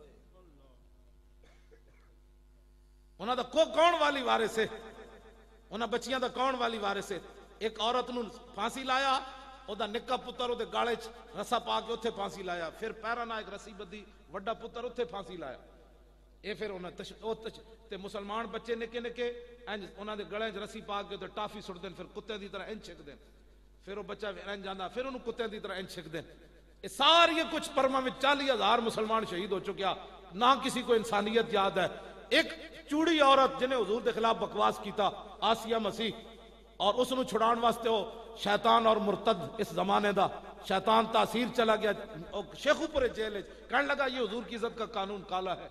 انہاں دا کون والی وارث ہے؟ انہاں بچیاں دا کون والی وارث ہے؟ ایک عورت نو پھانسی لایا، او دا نکا پتر او دے گالے چ رسا پا کے اوتھے پھانسی لایا، پھر پیراں نال ایک رسی بدھی، وڈا پتر اوتھے پھانسی لایا۔ اے پھر انہاں تے مسلمان بچے نکے نکے انج انہاں دے گلے چ رسی پا کے تے ٹافی سٹ دین، پھر کتے دی طرح انج چھک دین، پھر او بچہ انج جاندا، پھر انہوں کتے دی طرح انج چھک دین۔ اے ساری کچھ برما میں 40,000 مسلمان شہید ہو چکیا، نہ کسی کو انسانیت یاد ہے۔ ایک چوڑی عورت جنہیں حضور دے خلاف بکواس کیتا، آسیہ مسیح، اور اس نو چھڑان واسطے ہو شیطان اور مرتد اس زمانے دا شیطان تاثیر چلا گیا شیخو پورے جیل کہنے لگا یہ حضور کی عزت کا قانون کالا ہے،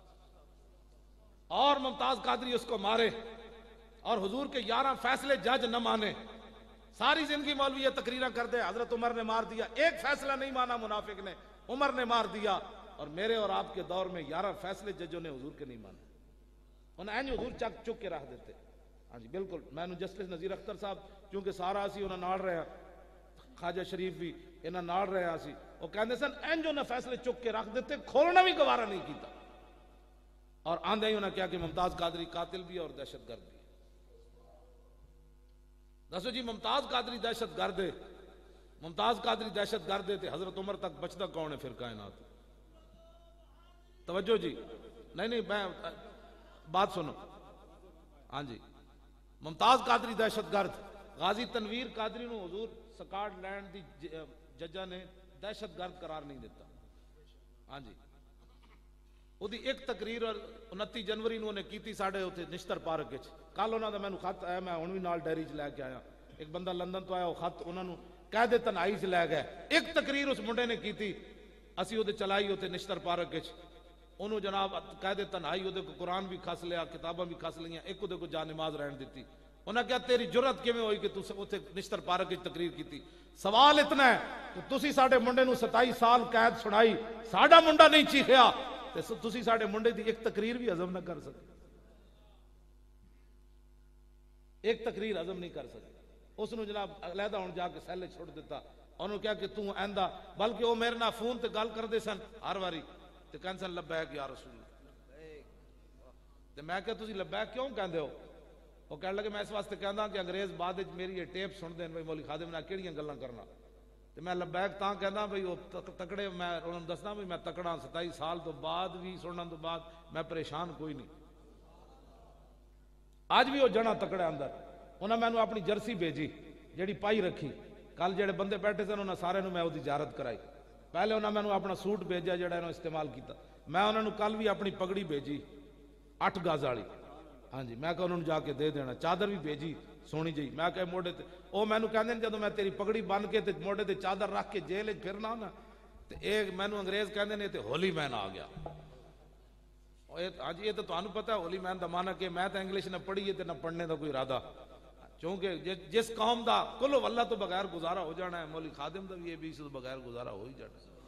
اور ممتاز قادری اس کو مارے، اور حضور کے 11 فیصلے جج نہ مانے، ساری زندگی مولوی یہ تقریریں کر دے حضرت عمر نے مار دیا، ایک فیصلہ نہیں مانا منافق نے، عمر نے مار دیا، اور میرے اور آپ کے دور میں 11 فیصلے ججوں نے حضور کے نہیں مانے، انہیں این حضور چک چک کے رکھ دیتے۔ ہاں جی بالکل، میں نے جسٹس نذیر اختر صاحب چونکہ سارا اسی انہاں نال رہے ہیں، خواجہ شریف بھی انہاں نال رہے اسی، وہ کہندے سن این جو نہ فیصلے چک کے رکھ دیتے، کھولنا بھی گوارا نہیں کیتا، اور آندے ہی انہاں کیا کہ ممتاز قادری قاتل بھی اور دہشت گرد بھی۔ دسو جی ممتاز قادری دہشت گرد ہے، ممتاز قادری دہشت گرد ہے تے حضرت عمر تک بچتا کون ہے پھر کائنات؟ توجہ جی، نہیں میں بات سنو، ہاں جی، ممتاز قادری دہشت گرد، غازی تنویر قادری نو حضور سکاٹ لینڈ دی ججہ نے دہشت گرد قرار نہیں دیتا۔ ہاں جی، وہ دی ایک تقریر 29 جنوری نو نے کیتی ساڑھے ہوتے نشتر پارک وچ، کل انہاں دا مینوں خط آیا، میں ہن وی نال ڈائری چ لے کے آیا، ایک بندہ لندن تو آیا، وہ خط انہاں نو قید تنہائی چ لے گئے، ایک تقریر اس منڈے نے کیتی، اسی وہ چلائی ہوتے نشتر پارک وچ، انہوں جناب قید تنہائی وہ کو قرآن بھی کھس لیا، کتاباں بھی کھس لیاں، ایک وہ کو جا نماز رہن دیتی، انہاں کہا تیری جرت کیویں ہوئی کہ تُس اوتھے نشتر پارک وچ تقریر کیتی؟ سوال اتنا ہے کہ تسی ساڈے منڈے نو 27 سال قید سنائی، ساڈا منڈا نہیں چیخیا تے تسی ساڈے منڈے دی ایک تقریر بھی ہضم نہ کر سکے، ایک تقریر ہضم نہیں کر سکے، اس نو جناب علیحدہ ہن جا کے سیلے چھوڑ دیتا، انہوں کہا کہ تو ایندا، بلکہ وہ میرے نال فون تے گل کردے سن ہر واری تے کہن سن لبیک یا رسول اللہ، تے میں کہا تسی لبیک کیوں کہندے ہو؟ وہ کہنے لگے میں اس واسطے کہندا کہ انگریز بعد وچ میری یہ ٹیپ سن دین بھئی مولوی خادم نال کیڑیاں گلاں کرنا، تے میں لبیک تاں کہندا بھئی وہ تکڑے، میں انہوں نے دسنا بھئی میں تکڑا 27 سال تو بعد بھی سنن تو بعد میں پریشان کوئی نہیں، آج بھی وہ جنا تکڑے اندر، انہاں مینوں اپنی جرسی بھیجی جیڑی پائی رکھی، کل جڑے بندے بیٹھے سن انہاں سارے نوں میں وہ زیارت کرائی، پہلے انہوں نے اپنا سوٹ بھیجا جڑا انہوں استعمال کیتا، میں انہوں نے کل بھی اپنی پگڑی بھیجی 8 گز والی، ہاں جی میں کہا انہوں نے جا کے دے دینا، چادر بھی بھیجی سونی جی، میں کہا موڑے تے او مینوں کہندے جدوں میں تیری پگڑی بن کے تے موڑے تے چادر رکھ کے جیل وچ پھرنا نا تے ایک مینوں انگریز کہندے نے تے ہولی مین آ گیا. ہاں جی یہ تو تمہیں پتہ ہے ہولی مین دا معنی کہ میں تو انگلش نہ پڑھی ہے تے نہ پڑھنے دا کوئی ارادہ, چونکہ جس قوم دا کلو واللہ تو بغیر گزارا ہو جانا ہے, مولی خادم دا بھی ABC تو بغیر گزارا ہو ہی جانا ہے.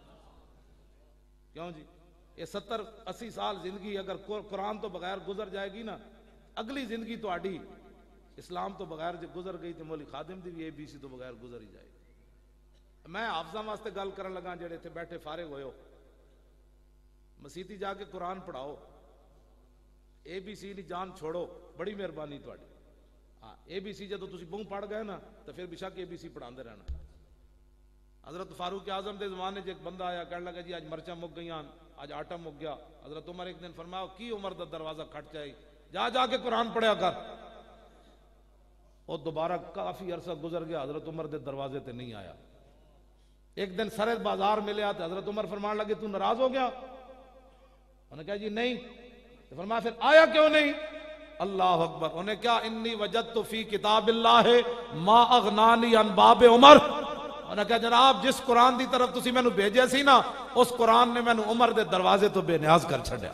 کیوں جی یہ 70-80 سال زندگی اگر قرآن تو بغیر گزر جائے گی نا, اگلی زندگی تو آڈی اسلام تو بغیر جو گزر گئی تو مولی خادم دی بھی ABC تو بغیر گزر ہی جائے گی. میں حافظاں واسطے گل کرن لگا جڑے تھے بیٹھے فارغ ہوئے ہو, مسیتی جا کے قرآن پڑھاؤ, ABC دی جان چھوڑو, بڑی مہربانی تہاڈی. ہاں ABC جدو تسی بوں پڑھ گئے نا تو پھر بشک ABC پڑھاندے رہنا. حضرت فاروق اعظم دے زمانے ایک بندہ آیا کہنے لگا جی آج مرچاں مک گئیاں, آج آٹا مک گیا. حضرت عمر ایک دن فرمایا کی عمر دا دروازہ کھٹ جائے, جا جا کے قرآن پڑھیا کر. اور دوبارہ کافی عرصہ گزر گیا, حضرت عمر دے دروازے تے نہیں آیا. ایک دن سرد بازار ملیا تو حضرت عمر فرمان لگے تو ناراض ہو گیا؟ انہوں نے کہا جی نہیں. تو فرمایا پھر آیا کیوں نہیں؟ اللہ اکبر. انہیں کیا انی وجدت فی کتاب اللہ ما اغنانی عن باب عمر. انہوں نے کہا جناب جس قرآن دی طرف تسی مینوں بھیجے سی نا, اس قرآن نے مینوں عمر دے دروازے تو بے نیاز کر چھڈیا.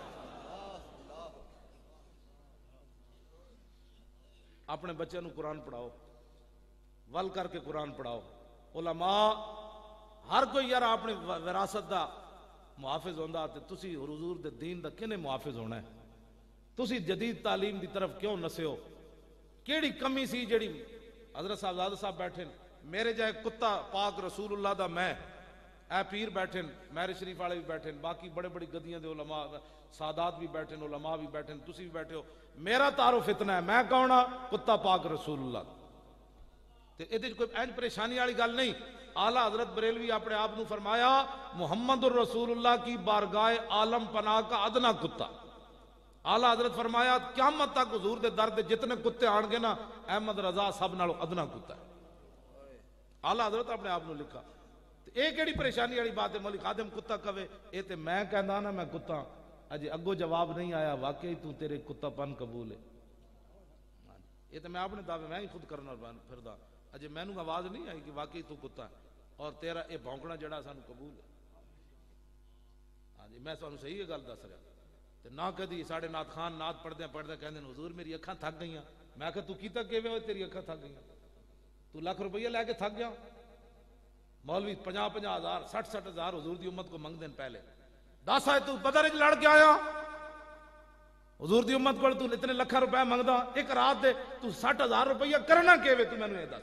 اپنے بچے نو قرآن پڑھاؤ, ول کر کے قرآن پڑھاؤ. علماء ہر کوئی یار اپنی وراثت دا محافظ ہوندا تے تسی حضور دے دین دا کنے محافظ ہونا ہے؟ تسی جدید تعلیم دی طرف کیوں نسے ہو؟ کیڑی کمی سی جڑی حضرت صاحبزادہ صاحب بیٹھے میرے جائے کتا پاک رسول اللہ دا میں اے پیر بیٹھے, میرے شریف والے بھی بیٹھے, باقی بڑے بڑی گدیاں دے علماء سادات بھی بیٹھے, علماء بھی بیٹھے, تسی بھی بیٹھے ہو. میرا تعارف اتنا ہے, میں کون ہاں؟ کتا پاک رسول اللہ. تے ایدے کوئی اینج پریشانی والی گل نہیں. اعلیٰ حضرت بریلوی اپنے آپ نو فرمایا محمد الرسول اللہ کی بارگاہ عالم پناہ کا ادنا کتا. اعلیٰ حضرت فرمایا قیامت تک حضور دے در دے جتنے کتے آن گے نا, احمد رضا سب نالوں ادنا کتا ہے. اعلیٰ حضرت اپنے آپ نو لکھا. اے کیڑی پریشانی والی بات ہے مولی خادم کتا کہے؟ اے تے میں کہندا نا میں کتا, اجے اگو جواب نہیں آیا واقعی تو تیرے کتا پن قبول ہے. یہ تو میں اپنے دعوے میں ہی خود کرنا پھردا, اجے مینوں آواز نہیں آئی کہ واقعی تو کتا ہے اور تیرا یہ بھونکنا جڑا سانو قبول ہے. ہاں جی میں سانو صحیح گل دس رہا. تے نہ کدی ساڈے نعت خان نعت پڑھدے پڑھدے کہندے حضور میری اکھاں تھک گئیاں. میں کہ تو کیتا کیویں ہوئے تیری اکھاں تھک گئیاں؟ تو لاکھ روپیہ لے کے تھک گیا؟ مولوی 50-50 ہزار 60-60 ہزار حضور دی امت کو منگ دین پہلے. دس آئے تو بدر وچ لڑ کے آیا حضور دی امت کو تو اتنے لکھاں روپے منگدا, ایک رات دے تو 60,000 روپیہ کرنا کیویں؟ تو مینوں یہ دس.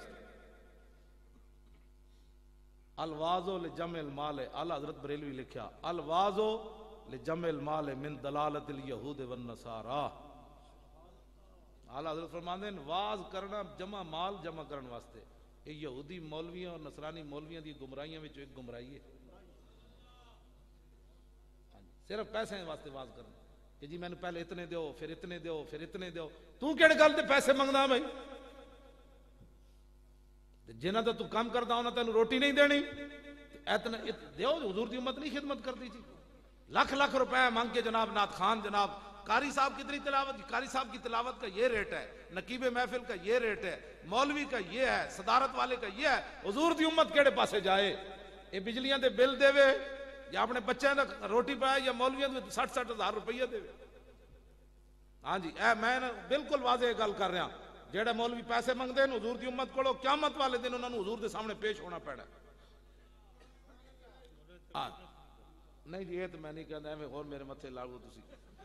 الوازو لجمع المال, اعلی حضرت بریلوی لکھیا الوازو لجمع المال من دلالت الیہود والنصارى. اعلی حضرت فرماندے ہیں واز کرنا جمع مال جمع کرن واسطے. یہ یہودی مولویاں اور نصرانی مولویاں دی گمراہیاں وچ ایک گمراہی ہے. صرف پیسے واسطے واز کرنا کہ جی میں نے پہلے اتنے دیو پھر اتنے دیو پھر اتنے دیو. تو کیڑے گل تے پیسے منگدا بھائی؟ جنہاں تے تو کام کردا انہاں تینوں روٹی نہیں دینی, اتنا دیو. حضور دی امت نہیں خدمت کرتی جی. لاکھ لاکھ روپے مانگ کے جناب نعت خان جناب قاری صاحب کتنی تلاوت, قاری صاحب کی تلاوت کا یہ ریٹ ہے, نقیب محفل کا یہ ریٹ ہے, مولوی کا یہ ہے, صدارت والے کا یہ ہے. حضور دی امت کیڑے پاسے جائے؟ یہ بجلیاں دے بل دے وے یا اپنے بچے دا روٹی پائے یا مولویاں دے 60-60 ہزار روپیہ دے وے. ہاں جی اے میں بالکل واضح گل کر رہا, جیڑے مولوی پیسے منگدے ہیں حضور دی امت کو قیامت والے دن انہوں نے حضور دے سامنے پیش ہونا پیڑا. ہاں نہیں جی یہ تو میں نہیں کہنا ایویں اور میرے متھے لاگو تسی.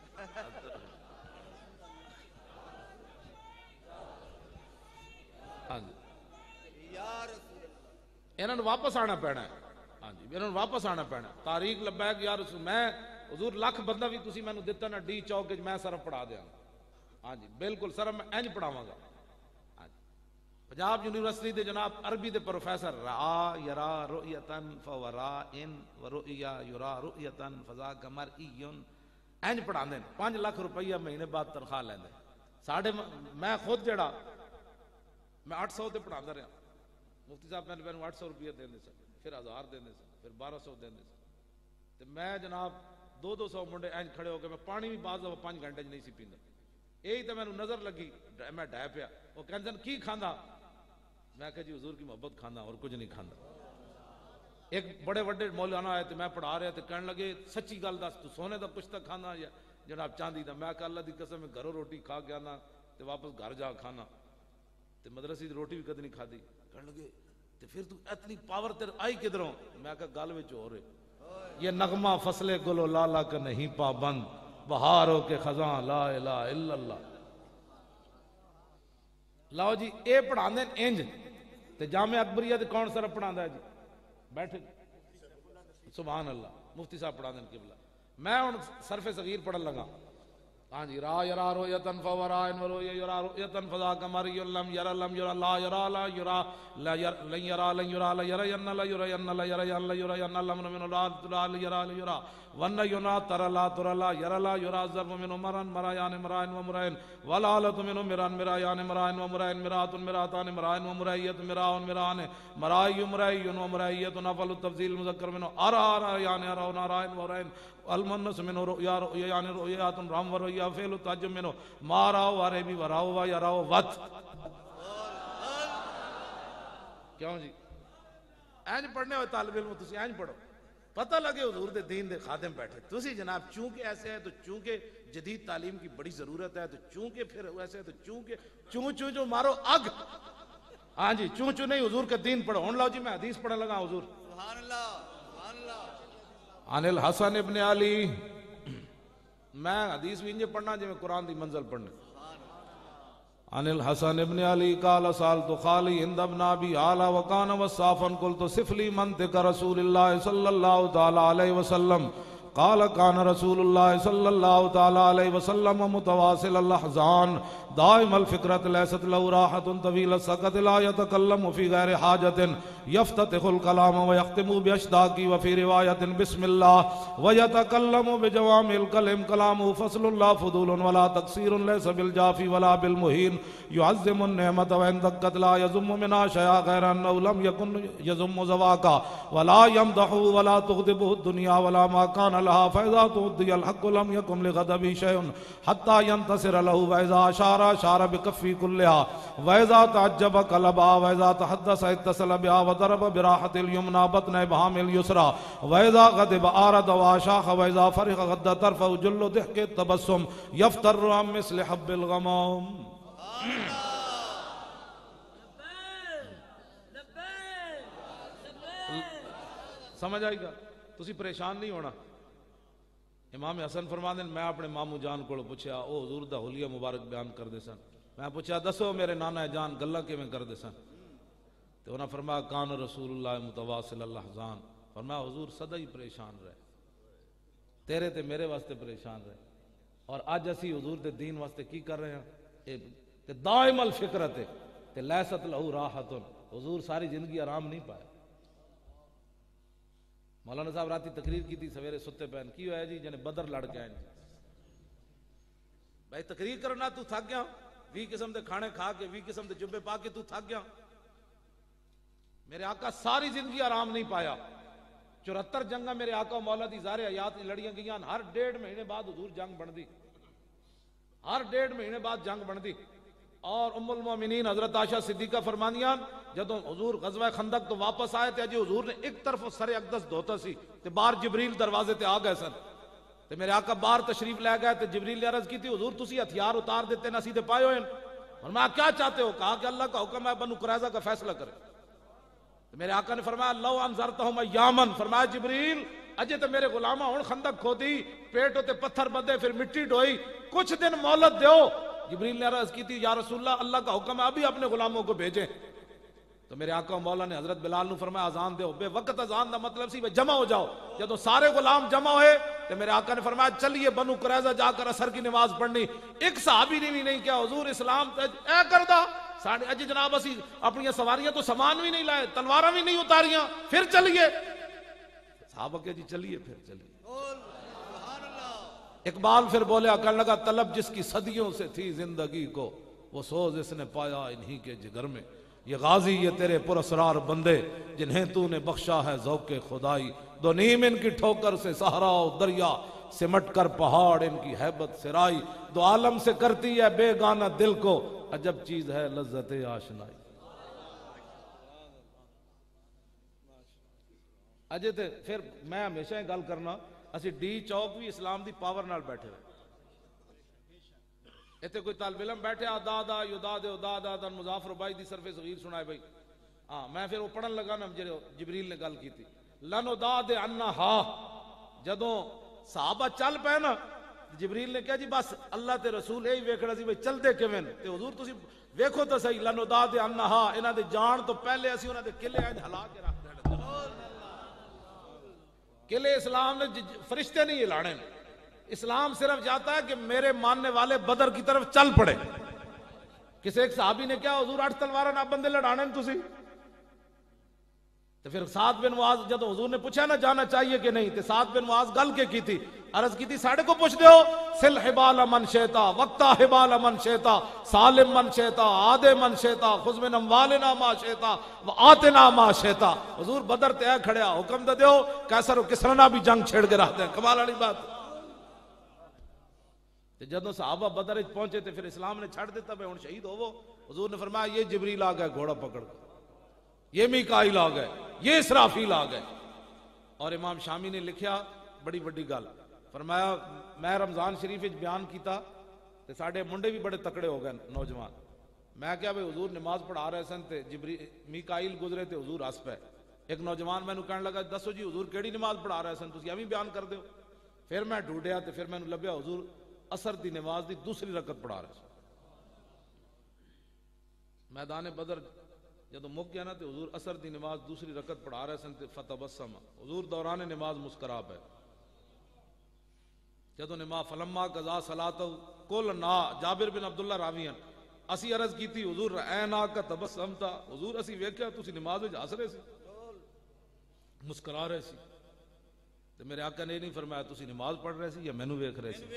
ہاں جی انہوں نے واپس آنا پینا ہے. ہاں جی انہوں نے واپس آنا پینا. تاریخ لبیک یا رسول, میں حضور لاکھ بندہ بھی تسی مینوں دتا نا ڈی چوک وچ میں صرف پڑھا دیاں. ہاں جی بالکل صرف میں انج پڑھاواں گا. ہاں جی پنجاب یونیورسٹی دے جناب عربی دے پروفیسر را یرا رؤیتن فورا ان ورؤیا یرا رؤیتن فذاک مرئی انج پڑھاندے نے. 5 لاکھ روپیہ مہینے بعد تنخواہ لیندے. ساڈے میں خود جڑا میں 800 تے پڑھاندا رہا. مفتی صاحب میں 800 روپیہ دیندے سن, پھر 1000 دیندے سن, پھر 1200 دیندے سن. تے میں جناب 200 منڈے انج کھڑے ہو کے میں پانی بھی بعض 5 گھنٹے نہیں سی پیندا. یہی تو مینوں نظر لگی میں ڈہ پیا. وہ کہندے کی کھاندا؟ میں کہ جی حضور کی محبت کھانا اور کچھ نہیں کھانا. ایک بڑے وڈے مولانا آئے تو میں پڑھا رہا تو کہنے لگے سچی گل دس تو سونے دا کچھ تک کھانا یا جناب چاندی دا؟ میں کہا اللہ دی قسم میں گھروں روٹی کھا کے آنا تو واپس گھر جا کھانا تو مدرسے دی روٹی بھی کدی نہیں کھادی. کہنے لگے تو پھر تو اتنی پاور تیر آئی کدھروں؟ میں کہا گل وچ ہو رہے یہ نغمہ فصل گل و لالا کا نہیں پابند بہاروں کے خزاں لا الہ الا اللہ. لاؤ جی اے پڑھا دیں انج تے جامع اکبریہ تے کون سر پڑھا ہے جی؟ بیٹھے سبحان اللہ مفتی صاحب پڑھا دیں قبلہ. میں ہن صرف صغیر پڑھن لگا. ہاں جی را یرا رؤیتن فورائن ورؤیا یرا رؤیتن فذاک مری لم یرا لم یرا لا یرا لا یرا لا لن یرا لن یرا لا یرا ین لا یرا ین لا یرا ین لا یرا ین لم من لا لا یرا لا یرا ون ینا تر لا تر لا یرا لا یرا ضرب من مران مرایان مرائن و مرائن ولالت من مران مرایان مرائن و مرائن مرات مراتان مرائن و مرایت مراون مران مرائی مرائن و مرایت نفل التفضیل مذکر من ارا ارا یان ارا نارائن و رائن المنس من رؤیا رؤیا یعنی رؤیات رام و رؤیا فعل تاجم من ما راو و ربی و راو و یراو وت. کیوں جی اینج پڑھنے ہوئے طالب علم تسی اینج پڑھو پتہ لگے حضور دے دین دے خادم بیٹھے. تسی جناب چونکہ ایسے ہے تو چونکہ جدید تعلیم کی بڑی ضرورت ہے تو چونکہ پھر ایسے ہے تو چونکہ چوں جو مارو اگ. ہاں جی چوں نہیں حضور کے دین پڑھو. ہن لاؤ جی میں حدیث پڑھنے لگا حضور سبحان اللہ سبحان اللہ. عن الحسن ابن علی. میں حدیث بھی انجے پڑھنا جی میں قرآن دی منزل پڑھنے. عن الحسن ابن علی قال سالت خالی عند ابن ابی اعلی وکان وصافا قلت صف لی منطق رسول اللہ صلی اللہ تعالی علیہ وسلم قال كان رسول الله صلى الله تعالى عليه وسلم متواصل الاحزان دائم الفكرة ليست له راحة طويل السكت لا يتكلم في غير حاجة يفتتح الكلام ويختم بأشداق وفي رواية بسم الله ويتكلم بجوامع الكلم كلامه فصل الله فضول ولا تقصير ليس بالجافي ولا بالمهين يعظم النعمة وإن دقت لا يزم منها شيئا غير أنه لم يكن يزم زواكا ولا يمدح ولا تغضبه الدنيا ولا ما كان لها فإذا تؤدي الحق لم يكن لغضبه شيء حتى ينتصر له وإذا أشار أشار بكفه كلها وإذا تعجب قلبها وإذا تحدث اتصل بها وضرب براحة اليمنى بطن إبهام اليسرى وإذا غضب أعرض وأشاخ وإذا فرغ غض طرفه جل ضحك التبسم يفتر عن مثل حب الغمام. سمجھ آئی گا؟ تسی پریشان نہیں ہونا. امام حسن فرما دیں میں اپنے مامو جان کو پوچھا او حضور دا حلیہ مبارک بیان کر دے سن. میں پوچھا دسو میرے نانا جان گلہ کے میں کر دے سن. تو انہوں نے فرمایا کان رسول اللہ متواصل الاحزان. فرمایا حضور صدا ہی پریشان رہے تیرے تے میرے واسطے پریشان رہے. اور آج اسی حضور دے دین واسطے کی کر رہے ہیں تے دائم الفکرت تے لیست لہو راحت. حضور ساری زندگی آرام نہیں پائے. مولانا صاحب راتی تقریر کی تھی سویرے ستے پہن کی ہوا ہے جی جنہیں بدر لڑ کے آئیں جی. بھائی تقریر کرنا تو تھک گیا 20 قسم دے کھانے کھا کے 20 قسم دے جبے پا کے تو تھک گیا. میرے آقا ساری زندگی آرام نہیں پایا. 74 جنگاں میرے آقا مولا دی ظاہر حیات لڑیاں گئیاں. ہر 1.5 مہینے بعد حضور جنگ بن دی. ہر 1.5 مہینے بعد جنگ بن دی. اور ام المومنین حضرت عائشہ صدیقہ فرمانیاں جدوں حضور غزوہ خندق تو واپس آئے تھے جی حضور نے ایک طرف سر اقدس دھوتا سی تے باہر جبریل دروازے تے آ گئے سن تے میرے آقا باہر تشریف لے گئے تے جبریل نے عرض کی تھی حضور تسی ہتھیار اتار دیتے نہ سیدھے پائے ہوئے. اور میں کیا چاہتے ہو؟ کہا کہ اللہ کا حکم ہے بنو قریظہ کا فیصلہ کرے. میرے آقا نے فرمایا لو انذرتہم ایامن. فرمایا جبریل اجے تے میرے غلامہ ہن خندق کھودی پیٹ تے پتھر بدے پھر مٹی ڈوئی کچھ دن مہلت دیو. جبریل نے عرض کی تھی یا رسول اللہ اللہ کا حکم ہے ابھی اپنے غلاموں کو بھیجیں. تو میرے آقا مولا نے حضرت بلال نے فرمایا اذان دیو. بے وقت اذان دا مطلب سی جمع ہو جاؤ. جب سارے غلام جمع ہوئے تو میرے آقا نے فرمایا چلیے بنو قریظہ جا کر عصر کی نماز پڑھنی. ایک صحابی نے بھی نہیں کیا حضور اسلام اے کردا ساڑھے اجی جناب اسی اپنی سواریاں تو سامان بھی نہیں لائے تلواراں بھی نہیں اتاریاں پھر چلیے. صحابہ کہ جی چلیے پھر چلیے. اقبال پھر بولے کہنے لگا طلب جس کی صدیوں سے تھی زندگی کو وہ سوز اس نے پایا انہی کے جگر میں. یہ غازی یہ تیرے پراسرار بندے جنہیں تو نے بخشا ہے ذوق خدائی. دو نیم ان کی ٹھوکر سے صحرا و دریا سمٹ کر پہاڑ ان کی ہیبت سرائی. دو عالم سے کرتی ہے بے گانا دل کو عجب چیز ہے لذت آشنائی. اجے تے پھر میں ہمیشہ یہ گل کرنا اسی ڈی چوک بھی اسلام دی پاور نال بیٹھے ہوئے ایتھے کوئی طالب علم بیٹھے دادا یداد اداد مظافر بائی دی صرف صغیر سنائے بھائی ہاں میں پھر وہ پڑھن لگا نا جبریل نے گل کی تھی لن داد انہا جدوں صحابہ چل پے نا جبریل نے کہا جی بس اللہ تے رسول یہی ویکھنا سی بھئی چلدے کیویں تے حضور تسی ویکھو تو صحیح لن داد انہا انہاں دے جان تو پہلے اسی انہاں دے قلعے ہلا کے رکھ دینے قلعے اسلام نے فرشتے نہیں ہلانے اسلام صرف جاتا ہے کہ میرے ماننے والے بدر کی طرف چل پڑے کسی ایک صحابی نے کیا حضور 8 تلوار نہ بندے لڑانے تسی تو پھر سعد بن معاذ جب حضور نے پوچھا نہ جانا چاہیے کہ نہیں تو سعد بن معاذ گل کے کی تھی عرض کی تھی ساڑھے کو پوچھ دیو سل حبال من شیطا وقتا حبال من شیطا سالم من شیطا آدے من شیطا خذ من اموالنا ما شیطا وآتنا ما شیطا حضور بدر تے کھڑیا حکم دے دیو کیسر و کسرنا بھی جنگ چھیڑ کے رہتے ہیں کمال والی بات جدوں صحابہ بدر پہنچے تھے پھر اسلام نے چھڑ دیتا بھائی ہن شہید ہوو حضور نے فرمایا یہ جبریل آ گئے گھوڑا پکڑ کر یہ میکائیل آ گئے یہ اسرافیل آ گئے اور امام شامی نے لکھیا بڑی بڑی گل فرمایا میں رمضان شریف بیان کیتا تے ساڈے منڈے بھی بڑے تکڑے ہو گئے نوجوان میں کہا بھائی حضور نماز پڑھا رہے سن تے میکائیل گزرے تے حضور ہس پے ایک نوجوان مینوں کہن لگا دسو جی حضور کیڑی نماز پڑھا رہے سن تسی ایویں بیان کر دیو پھر میں ڈھونڈیا تے پھر مینوں لبیا حضور عصر دی نماز دی دوسری رکعت پڑھا رہے سن میدان بدر جدو مک گیا نا تو حضور عصر دی نماز دوسری رکعت پڑھا رہے سن فتبسم حضور دوران نماز مسکرا پے جدو نماز فلما قضا صلاۃ کل نا جابر بن عبداللہ راویان اسی عرض کی تھی حضور رعینا کا تبسم تھا حضور اسی ویکھیا تسی نماز وچ ہس رہے سی مسکرا رہے سی تے میرے آقا نے نہیں فرمایا تسی نماز پڑھ رہے سی یا مینوں ویکھ رہے سی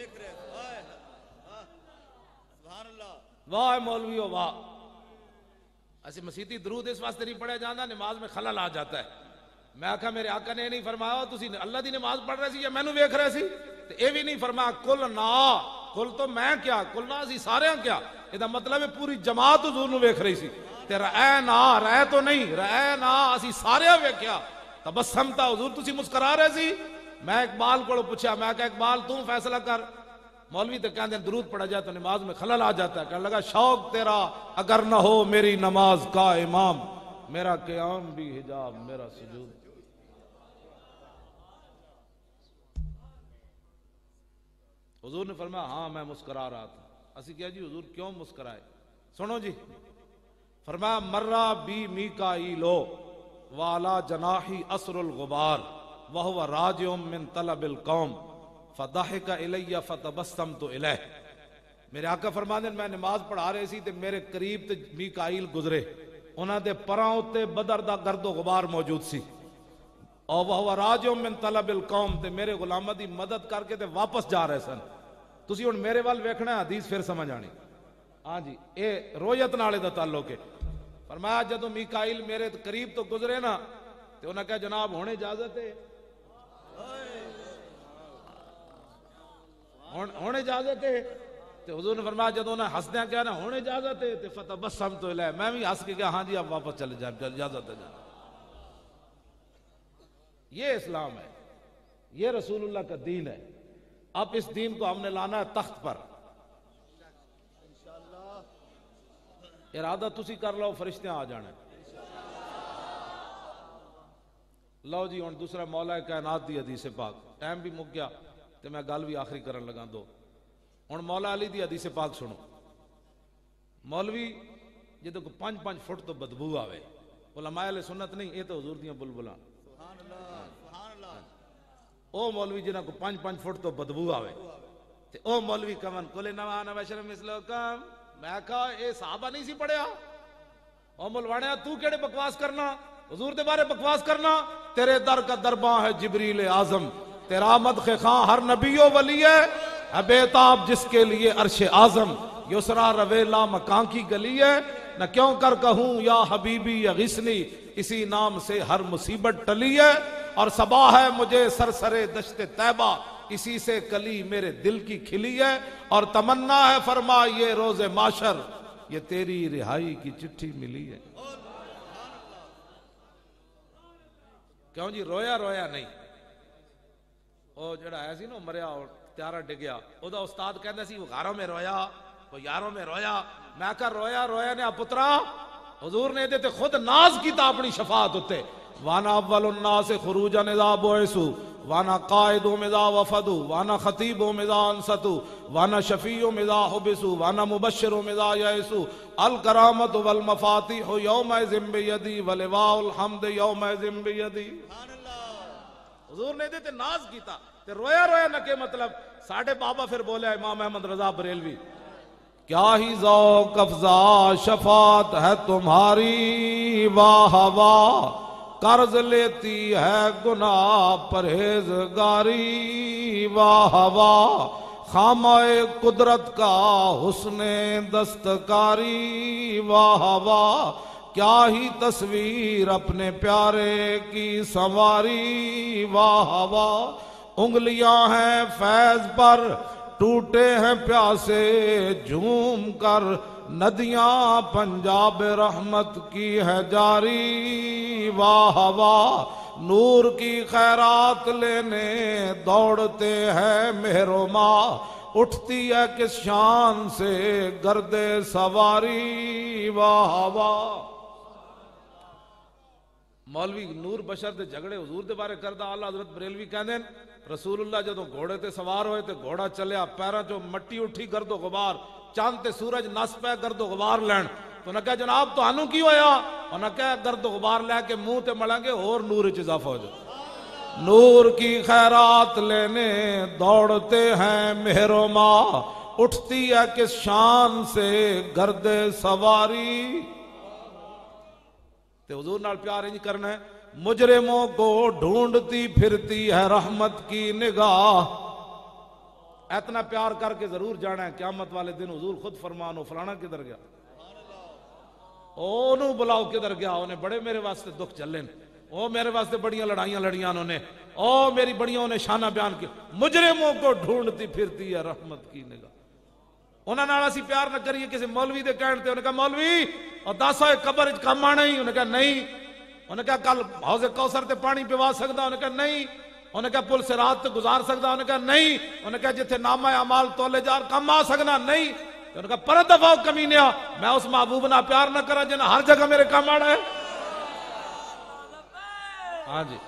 سبحان اللہ واہ مولویو واہ ایسے مسیحی درود اس واسطے نہیں پڑھا جانا نماز میں خلل آ جاتا ہے میں آکھا میرے آقا نے نہیں فرمایا تسی اللہ دی نماز پڑھ رہے سی یا مینوں ویکھ رہے سی تے اے بھی نہیں فرمایا کل نا کل تو میں کیا کل نا اسی سارے کیا یہ دا مطلب ہے پوری جماعت حضور نو ویکھ رہی سی تے رائے نا رائے تو نہیں رائے نا اسی سارے ویکھیا تبسم تا حضور تسی مسکرا رہے سی میں اقبال کو پوچھا میں کہا اقبال تم فیصلہ کر مولوی تو کہتے ہیں درود پڑھا جائے تو نماز میں خلل آ جاتا ہے کہنے لگا شوق تیرا اگر نہ ہو میری نماز کا امام میرا قیام بھی حجاب میرا سجود حضور نے فرمایا ہاں میں مسکرا رہا تھا اسی کیا جی حضور کیوں مسکرائے سنو جی فرمایا مرہ بی میکائیلو والا جناحی اسر الغبار وہو راجعم من طلب القوم فضحک الی فتبسمت الیہ میرے آقا فرماندے میں نماز پڑھا رہے سی تے میرے قریب تے میکائیل گزرے انہاں دے پراں تے بدر دا گرد و غبار موجود سی اور وہ راجعم من طلب القوم تے میرے غلاماں دی مدد کر کے تے واپس جا رہے سن تسی ہن میرے وال ویکھنا ہے حدیث پھر سمجھ آنی ہاں جی اے رویت نالے دا تعلق ہے فرمایا جدوں میکائیل میرے قریب تو گزرے نا تے انہاں کہا جناب ہونے اجازت ہے ہونے اجازت ہے تے حضور نے فرمایا جدوں انہیں ہسدیاں کہا نا ہونے اجازت ہے تے فتبسمت الیہ میں بھی ہنس کے کہا ہاں جی آپ واپس چلے جائیں اجازت ہے یہ اسلام ہے یہ رسول اللہ کا دین ہے اب اس دین کو ہم نے لانا ہے تخت پر ارادہ تسی کر لو فرشتے آ جانے لو جی ہن دوسرا مولا کائنات دی حدیث پاک ٹائم بھی مک گیا تے میں گل بھی آخری کرن لگا دو ہن مولا علی دی حدیث پاک سنو مولوی جدوں کو 5 فٹ تو بدبو آوے علماء اہل سنت نہیں یہ تو حضور دیاں بلبلاں او مولوی جنہاں کو 5 فٹ تو بدبو آوے تے او مولوی کمن کل نوان بشر مثلکم میں کہا اے صحابہ نہیں سی پڑھیا او مولوانیا تو کیڑے بکواس کرنا حضور دے بارے بکواس کرنا تیرے در کا درباں ہے جبریل اعظم تیرا مدخ خاں ہر نبی و ولی ہے بیتاب جس کے لیے عرش اعظم یسرا رویلا مکان کی گلی ہے نہ کیوں کر کہوں یا حبیبی یا غسنی اسی نام سے ہر مصیبت ٹلی ہے اور صبا ہے مجھے سرسرے دشت طیبہ اسی سے کلی میرے دل کی کھلی ہے اور تمنا ہے فرما یہ روز معاشر یہ تیری رہائی کی چٹھی ملی ہے کیوں جی رویا رویا نہیں. وہ جڑا ہے سی نا مریا تیارا ڈگیا او دا استاد کہندا سی وہ غاروں میں رویا وہ یاروں میں رویا. میں کہا رویا رویا نے پترا حضور نے دے تے خود ناز کیتا اپنی شفاعت اتے. وانا اول الناس خروجا اذا بعثوا وانا قائدهم اذا وفدوا وانا خطیبهم اذا انصتوا وانا شفیعهم اذا حبسوا وانا مبشرهم اذا یئسوا الکرامۃ والمفاتیح یومئذ بیدی ولواء الحمد یومئذ بیدی. حضور نے دے تے ناز کیتا تے رویا رویا نہ کہ مطلب ساڈے بابا پھر بولے امام احمد رضا بریلوی کیا ہی ذوق افزا شفاعت ہے تمہاری واہ واہ قرض لیتی ہے گناہ پرہیزگاری واہ واہ خامہ قدرت کا حسن دستکاری واہ واہ کیا ہی تصویر اپنے پیارے کی سنواری واہ واہ انگلیاں ہیں فیض پر ٹوٹے ہیں پیاسے جھوم کر ندیاں پنجاب رحمت کی ہے جاری واہ واہ نور کی خیرات لینے دوڑتے ہیں مہر و ماہ اٹھتی ہے کس شان سے گرد سواری واہ واہ. مولوی نور بشر دے جھگڑے حضور دے بارے کردہ آلہ حضرت بریلوی کہندے رسول اللہ جدوں گھوڑے تے سوار ہوئے تے گھوڑا چلیا پیراں چوں مٹی اٹھی گرد و غبار چاند تے سورج نس پے گرد و غبار لین تو انہاں کہا جناب تو انہوں کی ہویا انہاں کہا گرد و غبار لے کے منہ تے ملیں گے اور نور وچ اضافہ ہو جائے. نور کی خیرات لینے دوڑتے ہیں مہر و ماہ اٹھتی ہے کس شان سے گرد سواری. تے حضور نال پیار انج کرنا ہے مجرموں کو ڈھونڈتی پھرتی ہے رحمت کی نگاہ. اتنا پیار کر کے ضرور جانا ہے قیامت والے دن حضور خود فرمانو فلانا کدھر گیا انہوں بلاؤ کدھر گیا انہیں بڑے میرے واسطے دکھ چلے او میرے واسطے بڑیاں لڑائیاں لڑیاں انہوں نے او میری بڑیاں انہیں شانہ بیان کی. مجرموں کو ڈھونڈتی پھرتی ہے رحمت کی نگاہ. انہوں نے اسی پیار نہ کریے کسی مولوی دے کہنے انہوں نے کہا مولوی اور داسا قبر کم آنا ہی انہوں نے کہا نہیں. انہوں نے کہا کل حوض کوثر تے پانی پیوا سکدا انہوں نے کہا نہیں. انہوں نے کہا پل سے رات تے گزار سکدا انہوں نے کہا نہیں. انہوں نے کہا جتھے نامہ اعمال تولے جار کم آ سکنا نہیں. انہوں نے کہا پر دفعہ کمینیا میں اس محبوب نہ پیار نہ کرا جنہیں ہر جگہ میرے کام آنا ہے. ہاں جی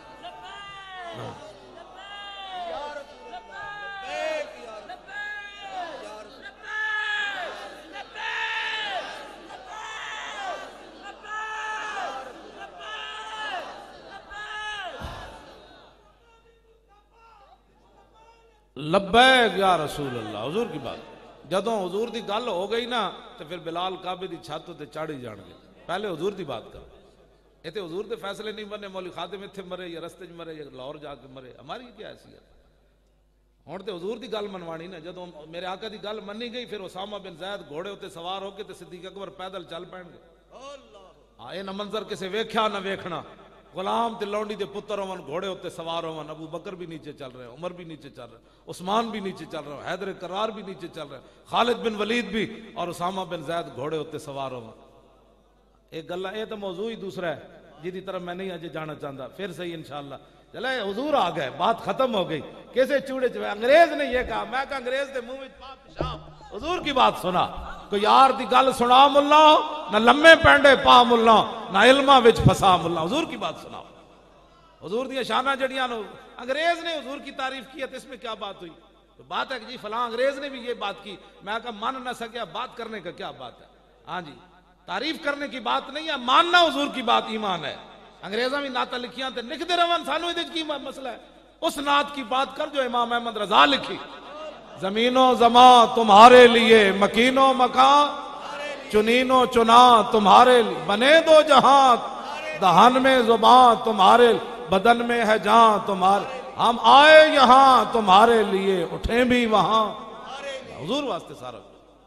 لبیک یا رسول اللہ. حضور کی بات جدوں حضور دی گل ہو گئی نا تو پھر بلال کعبے دی چھت تے چڑھ ہی جان گے. پہلے حضور دی بات کر ایتھے حضور دے فیصلے نہیں بنے مولوی خادم ایتھے مرے یا رستے چ مرے یا لاہور جا کے مرے ہماری کیا حیثیت. ہن تے حضور دی گل منوانی نا جدوں میرے آقا دی گل منی گئی پھر اسامہ بن زید گھوڑے تے سوار ہو کے تے صدیق اکبر پیدل چل پین گے. ہاں یہ نہ منظر کسے ویکھیا نہ ویکھنا غلام تے لونڈی دے پتر ہون گھوڑے ہوتے سوار ہون ابو بکر بھی نیچے چل رہے ہیں عمر بھی نیچے چل رہے ہیں عثمان بھی نیچے چل رہے ہیں حیدر کرار بھی نیچے چل رہے ہیں خالد بن ولید بھی اور اسامہ بن زید گھوڑے ہوتے سوار ہون. ایک گلا یہ تو موضوع ہی دوسرا ہے جی طرف میں نہیں آج جانا چاہتا پھر صحیح انشاءاللہ. چلے حضور آ گئے بات ختم ہو گئی. کیسے چوڑے چوے انگریز نے یہ کہا میں کہا انگریز دے منہ وچ پاک پیشاب. حضور کی بات سنا کوئی یار دی گل سنا ملا نہ لمے پینڈے پا ملا نہ علماں وچ پھسا ملا. حضور کی بات سنا حضور دی شانہ جڑیاں نو انگریز نے حضور کی تعریف کی ہے تو اس میں کیا بات ہوئی. تو بات ہے کہ جی فلاں انگریز نے بھی یہ بات کی میں کہا مان نہ سکیا بات کرنے کا کیا بات ہے. ہاں جی تعریف کرنے کی بات نہیں ہے ماننا حضور کی بات ایمان ہے. انگریزاں بھی نعتاں لکھیاں تے لکھ دے رہن سانو ادھر کی مسئلہ ہے. اس نعت کی بات کر جو امام احمد رضا لکھی زمین و زمان تمہارے لیے مکین و مکان چنین و چنا تمہارے لیے بنے دو جہاں دہن میں زبان تمہارے بدن میں ہے جان تمہارے ہم آئے یہاں تمہارے لیے اٹھیں بھی وہاں. حضور واسطے سارا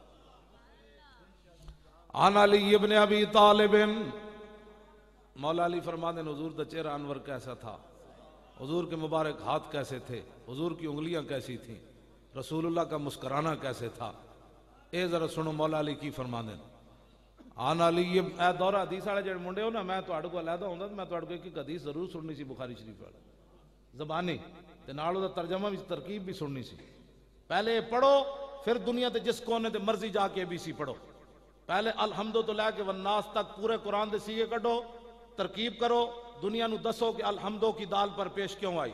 عن علی ابن ابی طالب مولا علی فرماتے ہیں حضور دا چہرہ انور کیسا تھا حضور کے مبارک ہاتھ کیسے تھے حضور کی انگلیاں کیسی تھیں رسول اللہ کا مسکرانا کیسے تھا. اے ذرا سنو مولا علی کی فرماتے ہیں آن علی اے دور حدیث والے جڑے منڈے ہو نا میں تہاڈے کو علیحدہ ہوندا تے میں تہاڈے کو ایک حدیث ضرور سننی سی بخاری شریف والا زبانی تے نال او دا ترجمہ بھی ترکیب بھی سننی سی پہلے پڑھو پھر دنیا تے جس کونے تے مرضی جا کے بی سی پڑھو پہلے الحمد تو لے کے والناس تک پورے قرآن دے سیگے کڈو ترکیب کرو دنیا نو دسو کہ الحمدو کی دال پر پیش کیوں آئی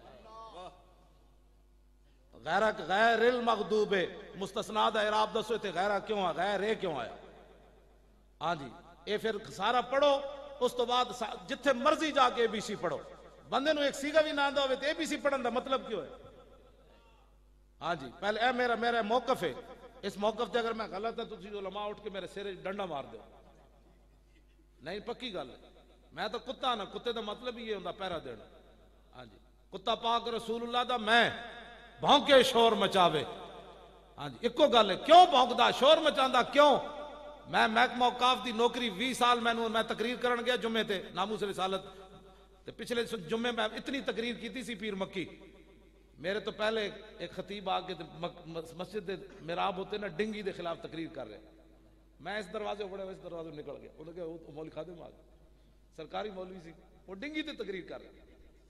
غیر المغضوب مستثنا دا اعراب دسو تے غیرہ کیوں آیا غیر کیوں آیا ہاں جی اے پھر سارا پڑھو اس تو بعد جتھے مرضی جا کے بی سی پڑھو بندے نو ایک سیگا بھی نہ آندا ہوئے تے اے بی سی پڑھن دا مطلب کیوں ہے ہاں جی پہلے اے میرا موقف ہے اس موقف تے اگر میں غلط ہے تو تسی علماء اٹھ کے میرے سرے ڈنڈا مار دو نہیں پکی گل ہے میں تو کتا نا کتے دا مطلب ہی یہ ہوندا پہرا دینا ہاں جی کتا پاک رسول اللہ دا میں بھونکے شور مچاوے ہاں جی ایکو گل ہے کیوں بھونکدا شور مچاندا کیوں میں محکمہ اوقاف دی نوکری 20 سال میں تقریر کرن گیا جمعے تے ناموس رسالت تے پچھلے جمعے میں اتنی تقریر کیتی سی پیر مکی میرے تو پہلے ایک خطیب آ کے مسجد دے محراب ہوتے نا ڈنگی دے خلاف تقریر کر رہے میں اس دروازے اڑے اس دروازے نکل گیا انہوں نے کہا وہ مولوی خادم آ گیا سرکاری مولوی سی وہ ڈنگی تے تقریر کر رہے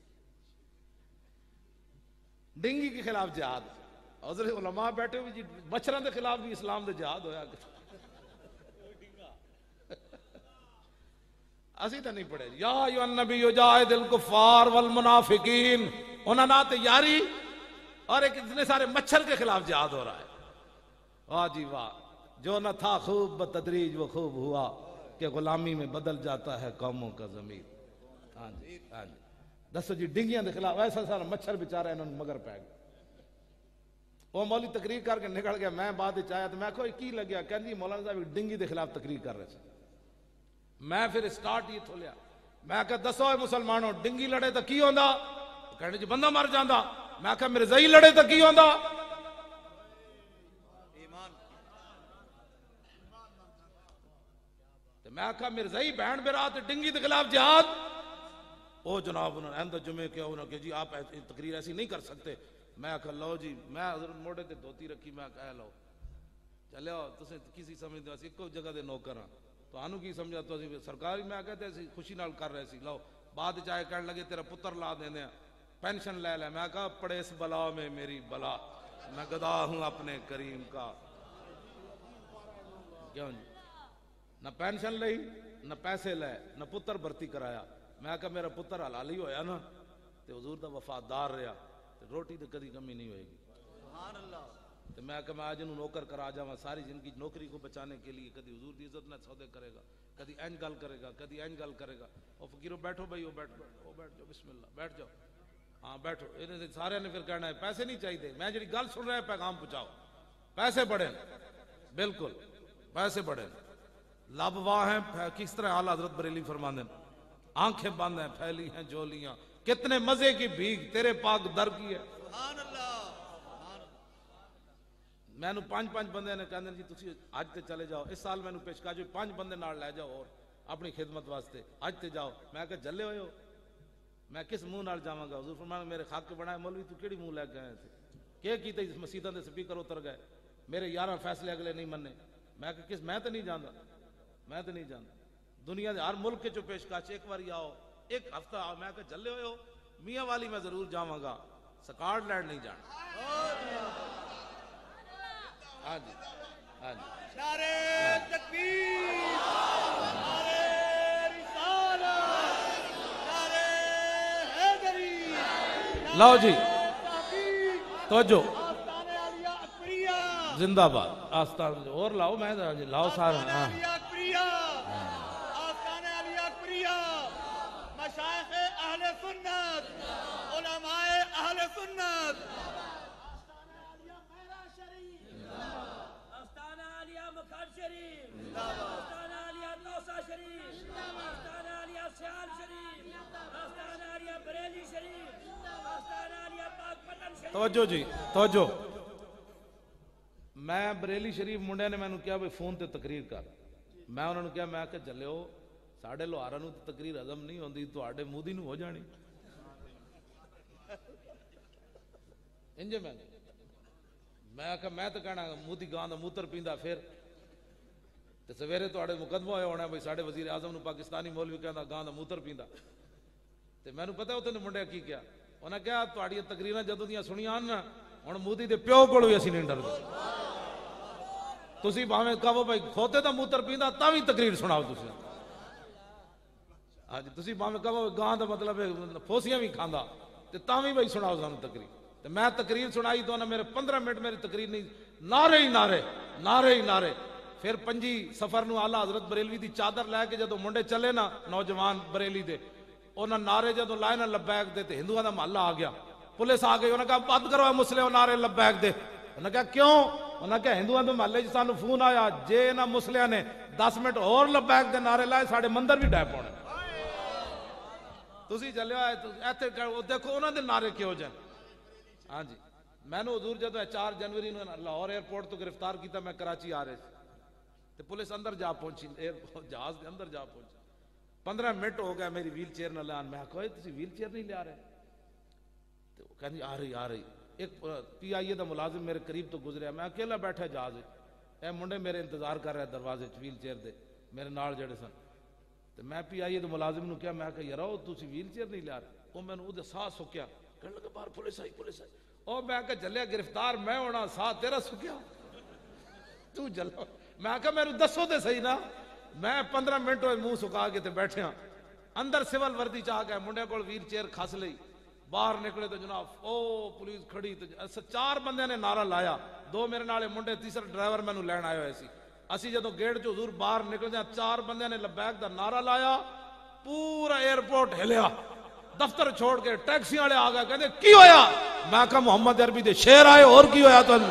ڈنگی کے خلاف جہاد حضرت علماء بیٹھے ہوئے جی مچھران دے خلاف بھی اسلام دے جہاد ہویا اسی تو نہیں پڑھے یا ایھا النبی جاہد الکفار والمنافقین انہاں نہ تیاری اور ایک اتنے سارے مچھر کے خلاف جہاد ہو رہا ہے واہ جی واہ جو نہ تھا خوب بتدریج وہ خوب ہوا کہ غلامی میں بدل جاتا ہے قوموں کا ضمیر ہاں جی ہاں جی دسو جی ڈنگیاں دے خلاف ایسا سارا مچھر بیچارہ انہوں نے مگر پہ گیا وہ مولوی تقریر کر کے نکل گیا میں بعد چاہیا تو میں کہو کی لگیا کہندی مولانا صاحب ڈنگی دے خلاف تقریر کر رہے تھے میں پھر سٹارٹ یہ تھولیا میں کہ دسو اے مسلمانوں ڈنگی لڑے تو کی ہوندا کہنے جی بندہ مر جاندا میں کہ مرزائی لڑے تو کی ہوندا میں کہا مرزائی بہن برات ڈنگی دے خلاف جہاد او جناب انہوں نے اندر جمعے کیا انہوں نے کہ جی آپ تقریر ایسی نہیں کر سکتے میں کہا لو جی میں حضرت موڑے تے دھوتی رکھی میں کہا لو چلے ہو تسے کسی سمجھ دو اسی ایک جگہ دے نوکر ہاں تو آنو کی سمجھا تو اسی سرکاری میں کہتے ہیں خوشی نال کر رہے سی لو بعد چاہے کہنے لگے تیرا پتر لا دیں دیں پینشن لے لے میں کہا پڑے اس بلا میں میری بلا میں گدا ہوں اپنے کریم کا کیوں جی نہ پینشن لئی نہ پیسے لے نہ پتر بھرتی کرایا میں کہا میرا پتر حلالی ہویا نا تے حضور دا وفادار رہا تے روٹی تے کدی کمی نہیں ہوئے گی سبحان اللہ تے میں کہا میں آج انہوں نوکر کرا جاواں ساری زندگی نوکری کو بچانے کے لیے کدی حضور دی عزت نہ سودے کرے گا کدی اینج گل کرے گا کدی اینج گل کرے گا او فقیرو بیٹھو بھائی او بیٹھ جاؤ بسم اللہ بیٹھ جاؤ ہاں بیٹھو انہیں سارے نے پھر کہنا ہے پیسے نہیں چاہیے میں جڑی گل سن رہا ہے پیغام پہنچاؤ پیسے بڑھیں بالکل پیسے بڑھیں لب واہ ہیں کس طرح اعلی حضرت بریلی فرماندے ہیں آنکھیں بند ہیں پھیلی ہیں جولیاں کتنے مزے کی بھیگ تیرے پاک در کی ہے سبحان اللہ میں نو 5 بندے نے کہندے جی تسی اج تے چلے جاؤ اس سال میں نو پیشکش 5 بندے نال لے جاؤ اور اپنی خدمت واسطے اج تے جاؤ میں کہ جلے ہوئے ہو میں کس منہ نال جاواں گا حضور فرمایا میرے خاک بنائے مولوی تو کیڑی منہ لے کے آئے تھے کہ کیتے اس مسجداں دے سپیکر اتر گئے میرے 11 فیصلے اگلے نہیں مننے میں کہ کس میں تے نہیں جاندا میں تو نہیں جانتا دنیا دے ہر ملک کے جو پیشکش ایک باری آؤ ایک ہفتہ آؤ میں کہ جلے ہوئے ہو میاں والی میں ضرور جاواں گا سکاٹ لینڈ نہیں جانا ہاں جی ہاں جی نعرہ تکبیر نعرہ رسالت نعرہ حیدری لو جی توجہ آستانِ عالیہ اکبریہ زندہ باد آستان اور لاؤ میں لاؤ سارا ہاں آستانِ عالیہ اکبریہ مشائخ اہل سنت علماء اہل سنت آستانِ عالیہ میرا شریف آستانہ عالیہ مکھن شریف آستانہ عالیہ نوسہ شریف آستانہ عالیہ سیال شریف آستانہ عالیہ بریلی شریف آستانہ عالیہ پاک پتن شریف توجہ جی توجہ میں بریلی شریف منڈے نے میں نے کیا بھئی فون تے تقریر کر میں انہوں نے کیا میں کہ جلے ہو ساڑھے لوہارا نو تقریر عظم نہیں ہوندی تو آڑے مودی نو ہو جانی انجے میں کہ میں تو کہنا مودی گاں دا موتر پیندا پھر تے سویرے تواڈے مقدمہ ہویا ہونا بھئی ساڈے وزیر اعظم نو پاکستانی مولوی کہندا گاں دا موتر پیندا، تے مینوں پتہ اوتھے منڈے کی کیا انہاں کہا تواڈیاں تقریراں جدوں دیاں سنیاں نا ہن مودی دے پیو کول وی اسی نہیں ڈردے، تسی بھاویں کہو بھئی کھوتے دا موتر پیندا تاں وی تقریر سناؤ تسی، ہاں جی تسی بھاویں کہو گاں دا مطلب پھوسیاں وی کھاندا تے تاں وی بھئی سناؤ سانوں تقریر، تے میں تقریر سنائی تو انہاں میرے 15 منٹ میری تقریر نہیں، نعرے ہی نعرے نعرے ہی نعرے۔ پھر 5 سفر نو آلہ حضرت بریلوی دی چادر لے کے جدوں منڈے چلے نا نوجوان بریلی دے، انہاں نعرے جدوں لائے نا لبیک دے تے ہندوؤں دا محلہ آ گیا، پولیس آ گئی، انہاں کہا بند کرو اے مسلے نعرے لبیک دے، انہاں کہا کیوں؟ انہاں کہا ہندوؤں دے محلے چ سانوں فون آیا جے انہاں مسلیاں نے 10 منٹ اور لبیک دے نعرے لائے ساڈے مندر بھی ڈے پاؤنے، تسی چلے ایتھے دیکھو انہاں دے نعرے کیوں جان۔ ہاں جی میں نو حضور جدوں 4 جنوری نو لاہور ایئرپورٹ تو گرفتار کیتا، میں کراچی آ رہے تے پولیس اندر جا پہنچی، جہاز دے اندر جا پہنچی، 15 منٹ ہو گئے میری ویل چیئر نہ لان، میں کہا تسی ویل چیئر نہیں لے آ رہے، تو وہ کہنی آ رہی، ایک پی آئی اے دا ملازم میرے قریب تو گزریا، میں اکیلا بیٹھا جہاز اے منڈے میرے انتظار کر رہے دروازے چ ویل چیئر دے میرے نال جڑے سن، تے میں پی آئی اے دے ملازم نو کہا میں کہ یار تسی ویل چیئر نہیں لے آ رہے، وہ مینوں اودے ساہ سکیا، کہنے لگا باہر پولیس آئی، او میں کہ جلیا گرفتار میں ہونا ساہ تیرا سکیا تو جلو، میں کہا میرے دسو تے صحیح نا، میں 15 منٹ ہوئے منہ سکا کے تے بیٹھے ہاں، اندر سول وردی چاہ گئے، منڈے کول ویل چیئر کھس لئی، باہر نکلے تو جناب او پولیس کھڑی، تو 4 بندے نے نعرہ لایا، 2 میرے نالے منڈے، تیسرا ڈرائیور مینوں لین آیا ہوئے سی، اسی جدوں گیٹ چ حضور باہر نکلے 4 بندے نے لبیک دا نعرہ لایا، پورا ایئرپورٹ ہلیا، دفتر چھوڑ کے ٹیکسی والے آ گئے، کہتے کی ہویا؟ میں کہا محمد عربی دے شعر آئے، اور کی ہویا تو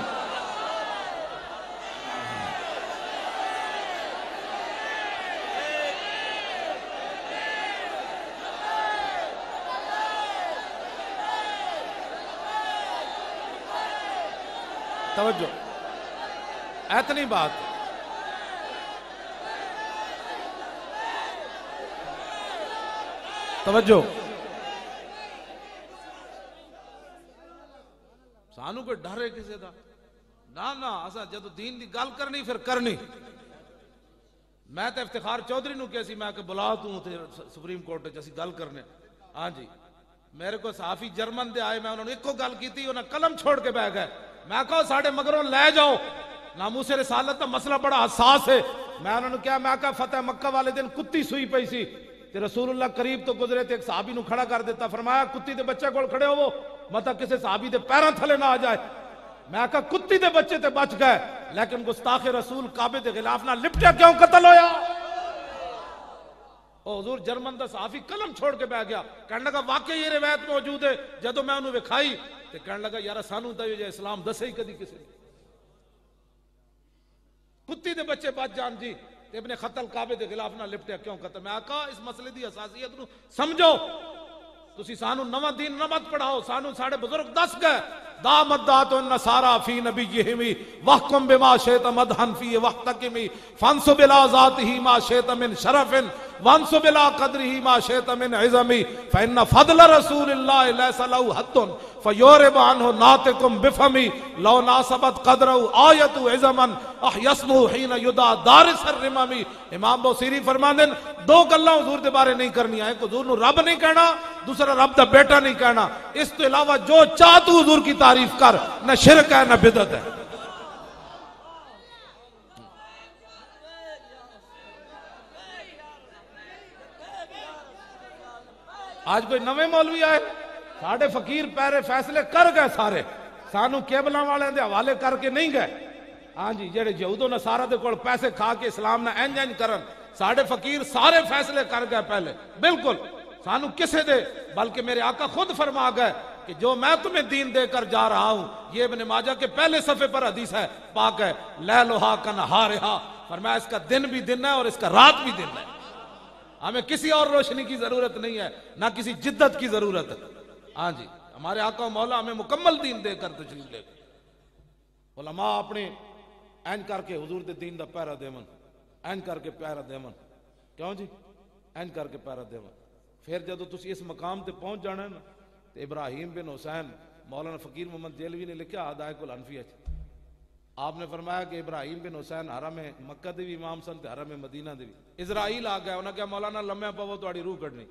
توجہ اتنی بات، توجہ سانو کوئی ڈر ہے کسی دا نہ اساں جدو دین دی گل کرنی پھر کرنی۔ میں تے افتخار چودھری نو کہسی میں کہ بلا تو تے سپریم کورٹ وچ اسی گل کرنے، ہاں جی میرے کو صحافی جرمن دے آئے، میں انہوں نے ایک گل کیتی، انہاں قلم چھوڑ کے بہ گئے، میں کہا ساڑھے مگروں لے جاؤ، ناموس رسالت کا مسئلہ بڑا حساس ہے، میں انہوں نے کیا، میں کہا فتح مکہ والے دن کتی سوئی پئی سی تے رسول اللہ قریب تو گزرے تے ایک صحابی نو کھڑا کر دیتا، فرمایا کتی دے بچے کول کھڑے ہو مطلب کسے صحابی دے پیراں تھلے نہ آ جائے، میں کہا کتی دے بچے تے بچ گئے لیکن گستاخ رسول کعبے دے غلاف نہ لپٹیا کیوں قتل ہویا؟ او حضور جرمن دا صحافی قلم چھوڑ کے بیٹھ گیا، کہنے لگا واقعی یہ روایت موجود ہے، جدو میں انہوں وکھائی تے کہنے لگا یار سانو تے یہ اسلام دسے ہی کدی کسی کتی دے بچے بچ جان جی تے ابن قتل کعبے دے غلاف نہ لپٹیا کیوں قتل؟ میں کہا اس مسئلے دی حساسیت نو سمجھو، تسی سانو نواں دین نہ مت پڑھاؤ، سانو ساڑے بزرگ دس گئے دامت دات النصارى فی نبیہم وحکم بما شئت مدحن فی وحتکم فانصب الى ذاته ما شئت من شرف وانصب الى قدره ما شئت من عظم فإن فضل رسول الله ليس له حد فيورب عنه ناطق بفمي لو ناسبت قدره آیت عظما احیسمه حین یدعى دارس الرمم۔ امام بوصیری فرماندے دو گلاں حضور دے بارے نہیں کرنی، ایک حضور نو رب نہیں کہنا، دوسرا رب دا بیٹا نہیں کہنا، اس تو علاوہ جو چاہ تو حضور کی تعریف کر، نہ شرک ہے نہ بدعت ہے۔ آج کوئی نویں مولوی آئے، ساڑھے فقیر پیرے فیصلے کر گئے سارے، سانو کیبلاں والے دے حوالے کر کے نہیں گئے، ہاں جی جڑے یہود و نصارہ دے کول پیسے کھا کے اسلام نہ انج کرن، ساڑھے فقیر سارے فیصلے کر گئے پہلے، بالکل سانو کسے دے، بلکہ میرے آقا خود فرما گئے کہ جو میں تمہیں دین دے کر جا رہا ہوں، یہ ابن ماجہ کے پہلے صفحے پر حدیث ہے، پاک ہے، لیلھا کنہارھا، فرمایا اس کا دن بھی دن ہے اور اس کا رات بھی دن ہے، ہمیں کسی اور روشنی کی ضرورت نہیں ہے، نہ کسی جدت کی ضرورت ہے، ہاں جی ہمارے آقا و مولا ہمیں مکمل دین دے کر تشریف لے گئے۔ علماء اپنے این کر کے حضور دے دین دا پیرا دیون، این کر کے پیرا دیون، کیوں جی این کر کے پیرا دیون، پھر جدو تسی اس مقام تے پہنچ جانا ہے نا، تے ابراہیم بن حسین مولانا فقیر محمد جیلوی نے لکھا ہدایق الانفیہ، آپ نے فرمایا کہ ابراہیم بن حسین حرم مکہ دے بھی امام سن تے حرم مدینہ دے بھی. اسرائیل آ گیا, انہاں کہا مولانا لمحے پو تہاڈی روح کڈنی.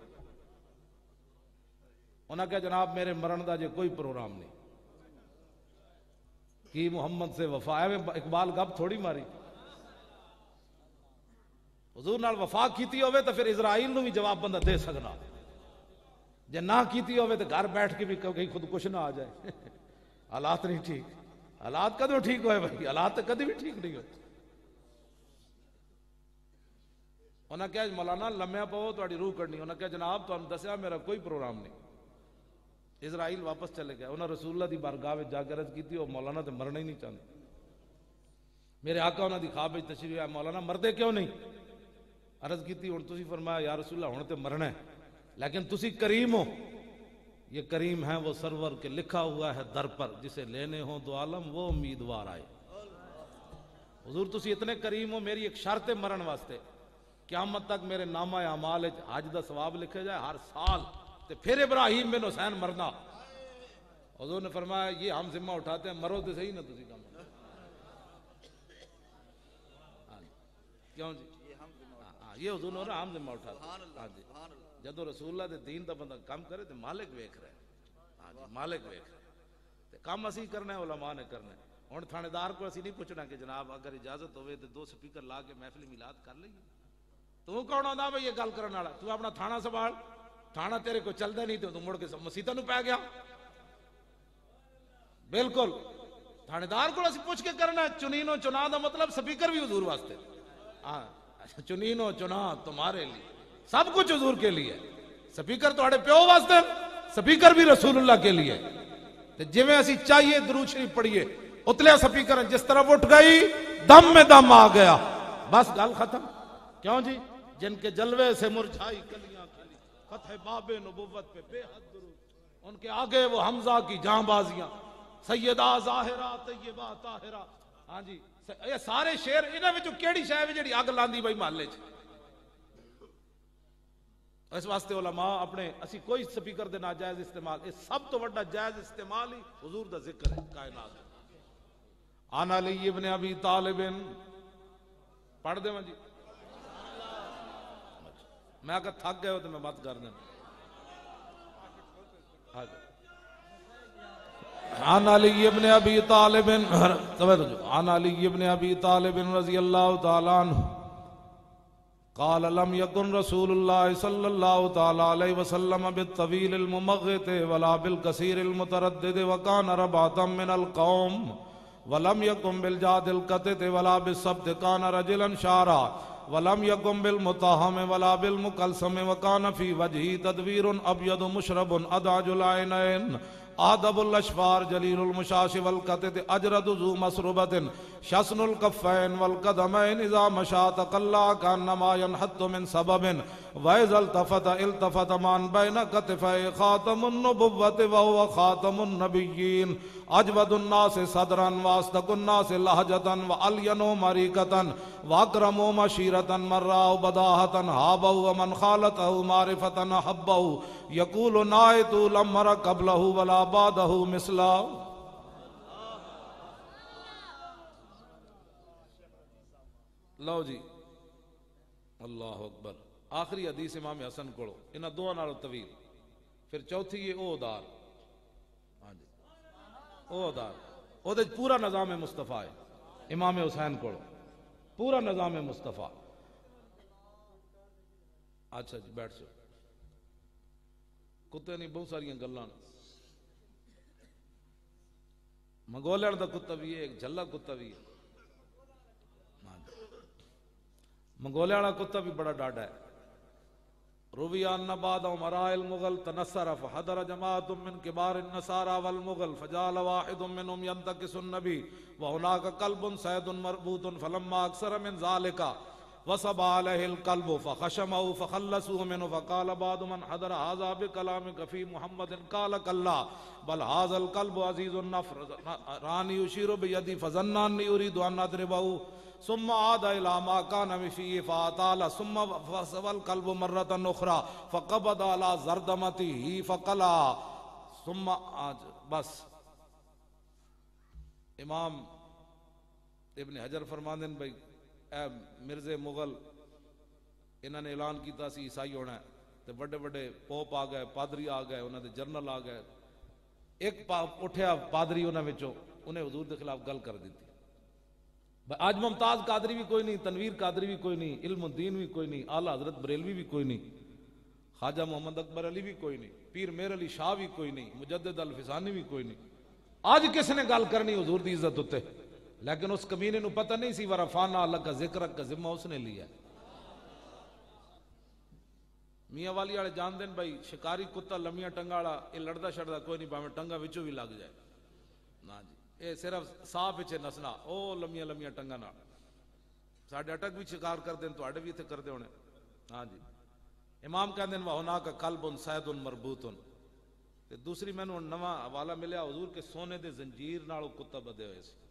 انہاں کہا جناب میرے مرن دا جے کوئی پروگرام نہیں, کی محمد سے وفا ہے. اقبال گپ تھوڑی ماری, حضور نال وفا کیتی ہوئے تو پھر اسرائیل نو بھی جواب بندہ دے سکنا, جے نہ کیتی ہوئے تو گھر بیٹھ کے بھی کہیں خودکش نہ آ جائے. حالات نہیں ٹھیک, حالات کدوں ٹھیک ہوئے بھائی, حالات تو کدی بھی ٹھیک نہیں ہوئے. انہاں کہا مولانا لمحے پو تہاڈی روح کڈنی. انہاں کہا جناب تانوں دسیا میرا کوئی پروگرام نہیں. اسرائیل واپس چلے گئے. انہاں رسول اللہ دی بارگاہ وچ جا کے عرض کیتی او مولانا تے مرنا ہی نہیں چاہندے. میرے آقا انہاں دی خواب وچ تشریف آیا, مولانا مردے کیوں نہیں؟ عرض کیتی ہن تسی فرمایا یا رسول اللہ ہن تے مرنا ہے, لیکن تسی کریم ہو. یہ کریم ہے وہ سرور کے لکھا ہوا ہے در پر, جسے لینے ہوں دو عالم وہ امیدوار آئے. حضور تسی اتنے کریم ہو, میری ایک شرط ہے مرن واسطے, قیامت تک میرے نامہ اعمال حج دا ثواب لکھے جائے ہر سال, تے پھر ابراہیم بن حسین مرنا. حضور نے فرمایا یہ ہم ذمہ اٹھاتے ہیں, مرو تے صحیح نہ تسی کام. کیوں جی یہ حضور نے ہم ذمہ اٹھاتے ہیں. ہاں جی, جدو رسول اللہ دے دین دا بندہ کام کرے تے مالک ویکھ رہے. ہاں جی مالک ویکھ رہے تے کام اسی کرنا ہے, علماء نے کرنا ہے. ہن تھانے دار کو اسی نہیں پوچھنا کہ جناب اگر اجازت ہوئے تے 2 سپیکر لا کے محفل میلاد کر لئیے. تو کون آندا بھئی یہ گل کرن والا؟ تو اپنا تھانہ سنبھال, تھانہ تیرے کو چلدا نہیں تو مڑ کے مسیتاں نو پی گیا. بالکل تھانے دار کو اسی پوچھ کے کرنا ہے. چنین و چنا دا مطلب سپیکر بھی حضور واسطے. ہاں چنین و چنا تمہارے لیے, سب کچھ حضور کے لیے. سپیکر تہاڈے پیو واسطے, سپیکر بھی رسول اللہ کے لیے. تے جویں اسی چاہیے درود شریف پڑھیے, اتلے سپیکر جس طرف اٹھ گئی دم میں دم آ گیا, بس گل ختم. کیوں جی؟ جن کے جلوے سے مرجھائی کلیاں کھلی, فتح باب نبوت پہ بے حد درود. ان کے آگے وہ حمزہ کی جاں بازیاں, سیدہ ظاہرہ طیبہ طاہرہ. ہاں جی یہ سارے شعر انہاں وچوں کیڑی شے ہے جڑی اگ لاندی بھائی محلے چ؟ اس واسطے علماء اپنے اسی کوئی سپیکر دے ناجائز استعمال, اس سب تو بڑا جائز استعمال ہی حضور دا ذکر ہے کائنات. عن علی ابن ابی طالب, پڑھ دے جی, میں اگر تھک گئے ہو تو میں بات کر دیں. عن علی ابن ابی طالب, عن علی ابن ابی طالب رضی اللہ تعالی عنہ قال لم يكن رسول الله صلى الله تعالى عليه وسلم بالطويل الممغت ولا بالكثير المتردد وكان ربعة من القوم ولم يكن بالجاد القتت ولا بالسبت كان رجلا شارا ولم يكن بالمتاهم ولا بالمكلسم وكان في وجهه تدوير أبيض مشرب أدعج العينين آدب الاشفار جلیل المشاش والقطت اجرد ذو مسربت شسن الکفین والقدمین اذا مشا تقلا کانما ينحط من سبب واذا التفت التفت من بین کتفی خاتم النبوت وهو خاتم النبیین اجود الناس صدرا واصدق الناس لہجتا والینو مریکتا واکرمو مشیرتا مراو بداہتا ہابو ومن خالته معرفتا حبو یقول نائت لمر قبلہ ولا بعدہ مثلا. لو جی اللہ اکبر. آخری حدیث امام حسن کوڑو انہاں دو نالو طویل, پھر چوتھی یہ او دار. ہاں جی او دار, او دے پورا نظام مصطفیٰ ہے امام حسین کوڑو, پورا نظام مصطفیٰ. اچھا جی بیٹھ سو, کتے نہیں بہت ساری گلاں. منگولین دا کتا بھی ہے, ایک جھلا کتا بھی ہے. منگولیاں کتا بھی بڑا ڈاڈا ہے. روی ان بعد امراء المغل تنصر فحضر جماعت من کبار النصارى والمغل فجعل واحد منهم ينتكس النبي وهناك كلب صيد مربوط فلما اكثر من ذلك وصب عليه القلب فخشمه فخلصوه منه فقال بعض من حضر هذا بكلامك في محمد قال كلا بل هذا القلب عزيز النفر راني يشير بيدي فظن اني اريد ان اضربه ثم عاد الى ما كان فيه فاطال ثم فصب القلب مرة اخرى فقبض على زردمته فقلع ثم بس. امام ابن حجر فرماندے ہیں بھائی اے مرزے مغل انہوں نے اعلان کیتا سی عیسائی ہونا ہے تے بڑے بڑے پوپ آ گئے، پادری آ گئے، انہوں نے جرنل آ گئے، ایک اٹھیا پادری انہوں وچوں انہیں حضور کے خلاف گل کر دیتی. آج ممتاز قادری بھی کوئی نہیں، تنویر قادری بھی کوئی نہیں، علم الدین بھی کوئی نہیں، اعلیٰ حضرت بریلوی بھی کوئی نہیں، خواجہ محمد اکبر علی بھی کوئی نہیں، پیر میر علی شاہ بھی کوئی نہیں، مجدد الفسانی بھی کوئی نہیں. آج کس نے گل کرنی حضور دی عزت ہوتے؟ لیکن اس کمینے نو پتہ نہیں سی ورفعنا لک ذکرک کا ذمہ اس نے لیا. میاں والی والے جان دین بھائی شکاری کتا لمیاں ٹنگا والا یہ لڑدا شڑدا کوئی نہیں، باویں ٹنگا وچوں بھی لگ جائے نا جی، اے صرف صاف پیچھے نسنا او لمیاں لمیاں ٹنگا نال. ساڈے اٹک بھی شکار کر دین تواڈے بھی ایتھے کردے ہونے. ہاں جی امام کہندے نے وہناک قلب صید مربوط. تے دوسری مینوں نواں حوالہ ملیا حضور کے سونے دے زنجیر نال کتا بدے ہوئے سی.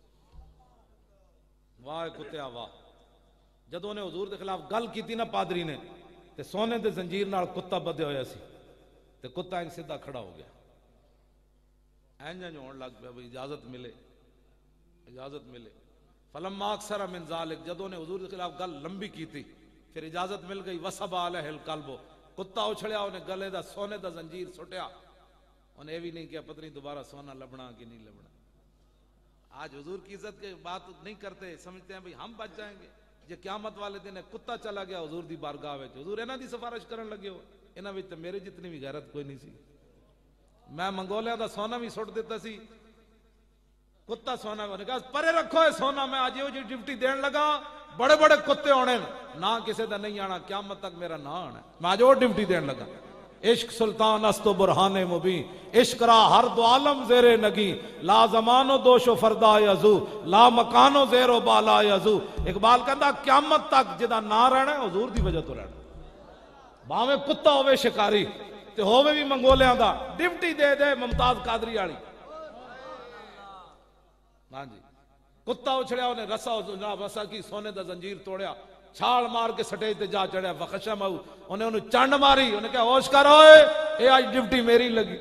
واہ کتیا واہ، جدوں نے حضور دے خلاف گل کیتی نا پادری نے تے سونے دے زنجیر نال کتا بدے ہویا سی تے کتا ایک سیدھا کھڑا ہو گیا. اینج ہون لگ پیا بھئی اجازت ملے اجازت ملے. فلما اکثر من ذالک، جدوں نے حضور کے خلاف گل لمبی کیتی پھر اجازت مل گئی. وصب علیہ القلب، کتا اچھڑیا انہیں گلے دا سونے دا زنجیر سٹیا. انہیں یہ بھی نہیں کیا پتہ نہیں دوبارہ سونا لبنا کہ نہیں لبنا. آج حضور کی عزت کے بات نہیں کرتے، سمجھتے ہیں بھئی ہم بچ جائیں گے. جے قیامت والے دن کتا چلا گیا حضور دی بارگاہ وچ، حضور انہاں دی سفارش کرن لگے ہو. انہاں وچ تے میرے جتنی بھی غیرت کوئی نہیں سی. میں منگولیاں دا سونا بھی سٹ دیتا سی، کتا سونا انہیں کہا پرے رکھو ہے سونا، میں آج یہ ڈیوٹی دین لگا بڑے بڑے کتے ہونے نہ کسے دا نہیں آنا، قیامت تک میرا نہ آنا. میں آج وہ ڈیوٹی دین لگا. عشق سلطان است و برہان مبین، عشق را ہر دو عالم زیر نگی، لا زمان و دوش و فردا یزو، لا مکان و زیر و بالا یزو. اقبال کہتا قیامت تک جدا نہ رہنا ہے حضور دی وجہ تو رہنا. باویں کتا ہوئے شکاری تے ہوئے بھی منگولیاں دا، ڈیوٹی دے دے ممتاز قادری والی. ہاں جی کتا اچھڑیا انہیں رسا کی سونے دا زنجیر توڑیا، چھال مار کے سٹیج تے جا چڑھیا. فخشم انہیں انہوں چانڈ ماری، انہیں کہا ہوش کر ہوئے اے آج ڈیوٹی میری لگی.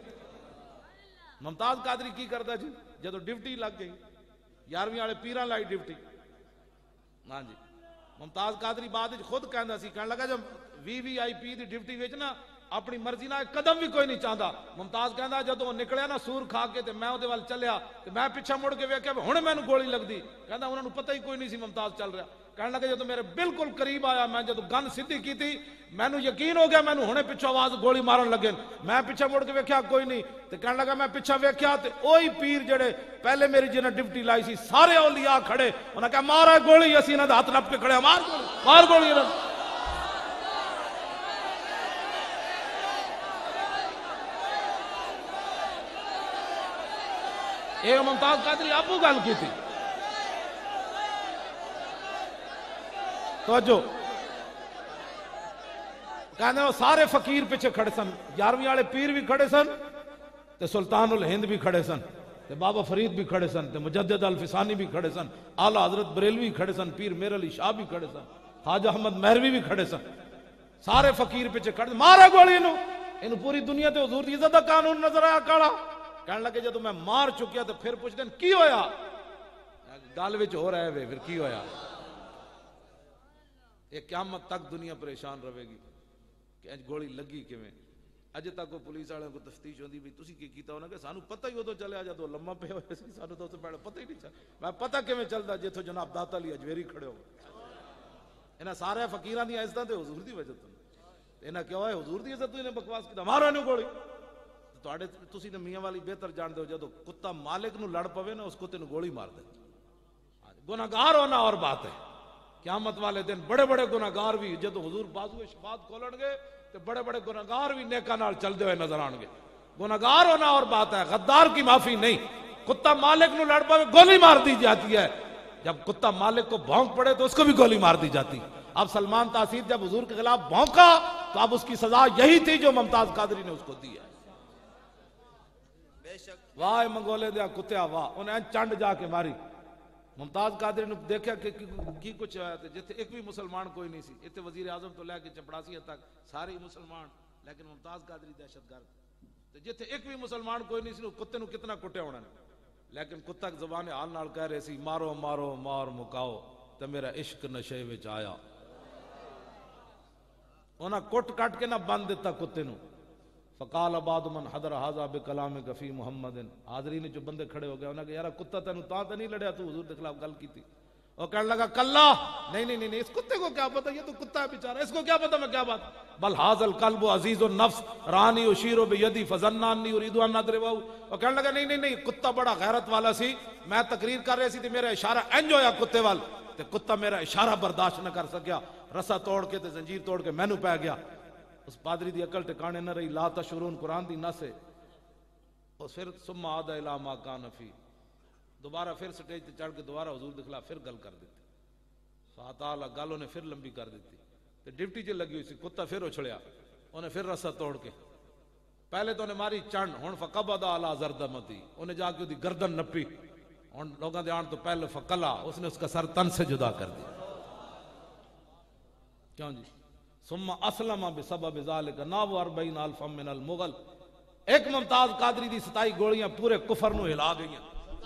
ممتاز قادری کی کردا جی جدو ڈیوٹی لگ گئی 11ویں والے پیراں لائی ڈیوٹی. ہاں جی ممتاز قادری بعد خود کہندا سی، کہنے لگا جب VIP دی ڈیوٹی وچ نا اپنی مرضی نہ قدم بھی کوئی نہیں چاہتا. ممتاز کہندا جدوں نکلیا نا سور کھا کے تے میں اودے ول چلیا تے میں پیچھے مڑ کے ویکھیا ہن مینوں گولی لگدی. کہندا انہاں نوں پتہ ہی کوئی نہیں سی ممتاز چل رہا. کہنے لگا جدوں میرے بالکل قریب آیا، میں جدوں گن سیدھی کیتی مینوں یقین ہو گیا مینوں ہنے پیچھے آواز گولی مارن لگے. میں پیچھے مڑ کے ویکھیا کوئی نہیں تے کہنے لگا میں پیچھے ویکھیا تے اوہی پیر جڑے پہلے میری جنہاں ڈیوٹی لائی سی سارے اولیاء کھڑے. انہاں کہا مارا گولی، اسی انہاں دے ہاتھ نپ کے کھڑے مار گولی مار گولی. ایک ممتاز قادری ابو گل کی تھی. توجہ کہنے وہ سارے فقیر پیچھے کھڑے سن، 11ویں والے پیر بھی کھڑے سن تے سلطان الہند بھی کھڑے سن تے بابا فرید بھی کھڑے سن تے مجدد الفسانی بھی کھڑے سن، اعلیٰ حضرت بریلوی کھڑے سن، پیر میر علی شاہ بھی کھڑے سن، خواجہ احمد مہروی بھی کھڑے سن. سارے فقیر پیچھے کھڑے مارا گولی انہوں پوری دنیا تے حضور دی عزت دا قانون نظر آیا کالا. کہنے لگے جدو میں مار چکیا تو پھر پوچھ دیں کی ہویا؟ گل وچ ہو رہا ہے پھر کی ہویا؟ یہ قیامت تک دنیا پریشان رہے گی کہ اج گولی لگی کیویں. اج تک وہ پولیس والوں کو تفتیش ہوندی بھی تسی کی کیتا ہونا کہ سانو پتہ ہی ادو چلیا جدو لمبا پہ ہوئے سی، سانو تو پہلے پتہ ہی نہیں چل. میں پتہ کیویں چلدا جتھوں جناب داتا علی اجویری کھڑے ہو. انہاں سارے فقیراں دی عزتاں تے حضور دی وجہ تو انہاں کیا ہوئے حضور دی عزت تو انہیں بکواس کیتا مارو انہوں گولی. تسی نے میاں والی بہتر جان دو جدو کتا مالک نو لڑ پوے نا اس کتے نو گولی مار دے. گناہگار ہونا اور بات ہے، قیامت والے دن بڑے بڑے گناہگار بھی جدو حضور بازو شفاعت کھولن گے تے بڑے بڑے گناہگار بھی نیکاں نال چلدے ہوئے نظر آن گے. گناہگار ہونا اور بات ہے، غدار کی معافی نہیں. کتا مالک نو لڑ پوے گولی مار دی جاتی ہے، جب کتا مالک کو بھونک پڑے تو اس کو بھی گولی مار دی جاتی. اب سلمان تاثیر جب حضور کے خلاف بھونکا تو اب اس کی سزا یہی تھی جو ممتاز قادری نے اس کو دی ہے. واہ منگولے دیا کتیا واہ، انہیں چنڈ جا کے ماری. ممتاز قادری نے دیکھا کہ کی کچھ آیا تھے جتنے ایک بھی مسلمان کوئی نہیں سی. اتنے وزیر اعظم تو لے کے چپڑاسی تک سارے ہی مسلمان، لیکن ممتاز قادری دہشت گرد. جتنے ایک بھی مسلمان کوئی نہیں سی کتے نو کتنا کٹیا ہونا. لیکن کتا زبان حال نال کہہ رہے سی مارو مارو مار مکاؤ تے میرا عشق نشے وچ آیا. انہاں کٹ کٹ کے نہ بند دیتا کتے نو. فقال بعض من حضر هذا بکلامک فی محمد. حاضرین جو بندے کھڑے ہو گئے انہاں کہ یار کتا تینوں تاں تے نہیں لڑیا تو حضور کے خلاف گل کیتی. اور کہنے لگا کلا نہیں اس کتے کو کیا پتا, یہ تو کتا ہے بیچارہ, اس کو کیا پتا میں کیا بات. بل هذا القلب عزیز النفس رانی اشیر بیدی فظن انی اريد ان اضربه. اور کہنے لگا نہیں کتا بڑا غیرت والا سی, میں تقریر کر رہی سی تے میرا اشارہ انج ہویا کتے وال تے کتا میرا اشارہ برداشت نہ کر سکیا, رسا توڑ کے تے زنجیر توڑ کے مینوں پے گیا. اس پادری دی عقل ٹکانے نہ رہی. لا تشعرون قرآن دی نس ہے. اور پھر ثم عاد الی ما کان فی, دوبارہ پھر سٹیج تے چڑھ کے دوبارہ حضور دے خلاف پھر گل کر دیتی. فاتعالی گل انہیں پھر لمبی کر دیتی تے ڈپٹی جو لگی ہوئی سی. کتا پھر اچھڑیا, انہیں پھر رسا توڑ کے پہلے تو انہیں ماری چنڈ, ہن فقبض علی زردمتی, انہیں جا کے دی گردن نپی. ہن لوگاں دے آن تو پہلے فقلا, اس نے اس کا سر تن سے جدا کر دیا. کیوں جی؟ ثم اسلم بسبب ذلك ناو 40,000 من المغل. ایک ممتاز قادری دی 27 گولیاں پورے کفر نو ہلا گئیاں.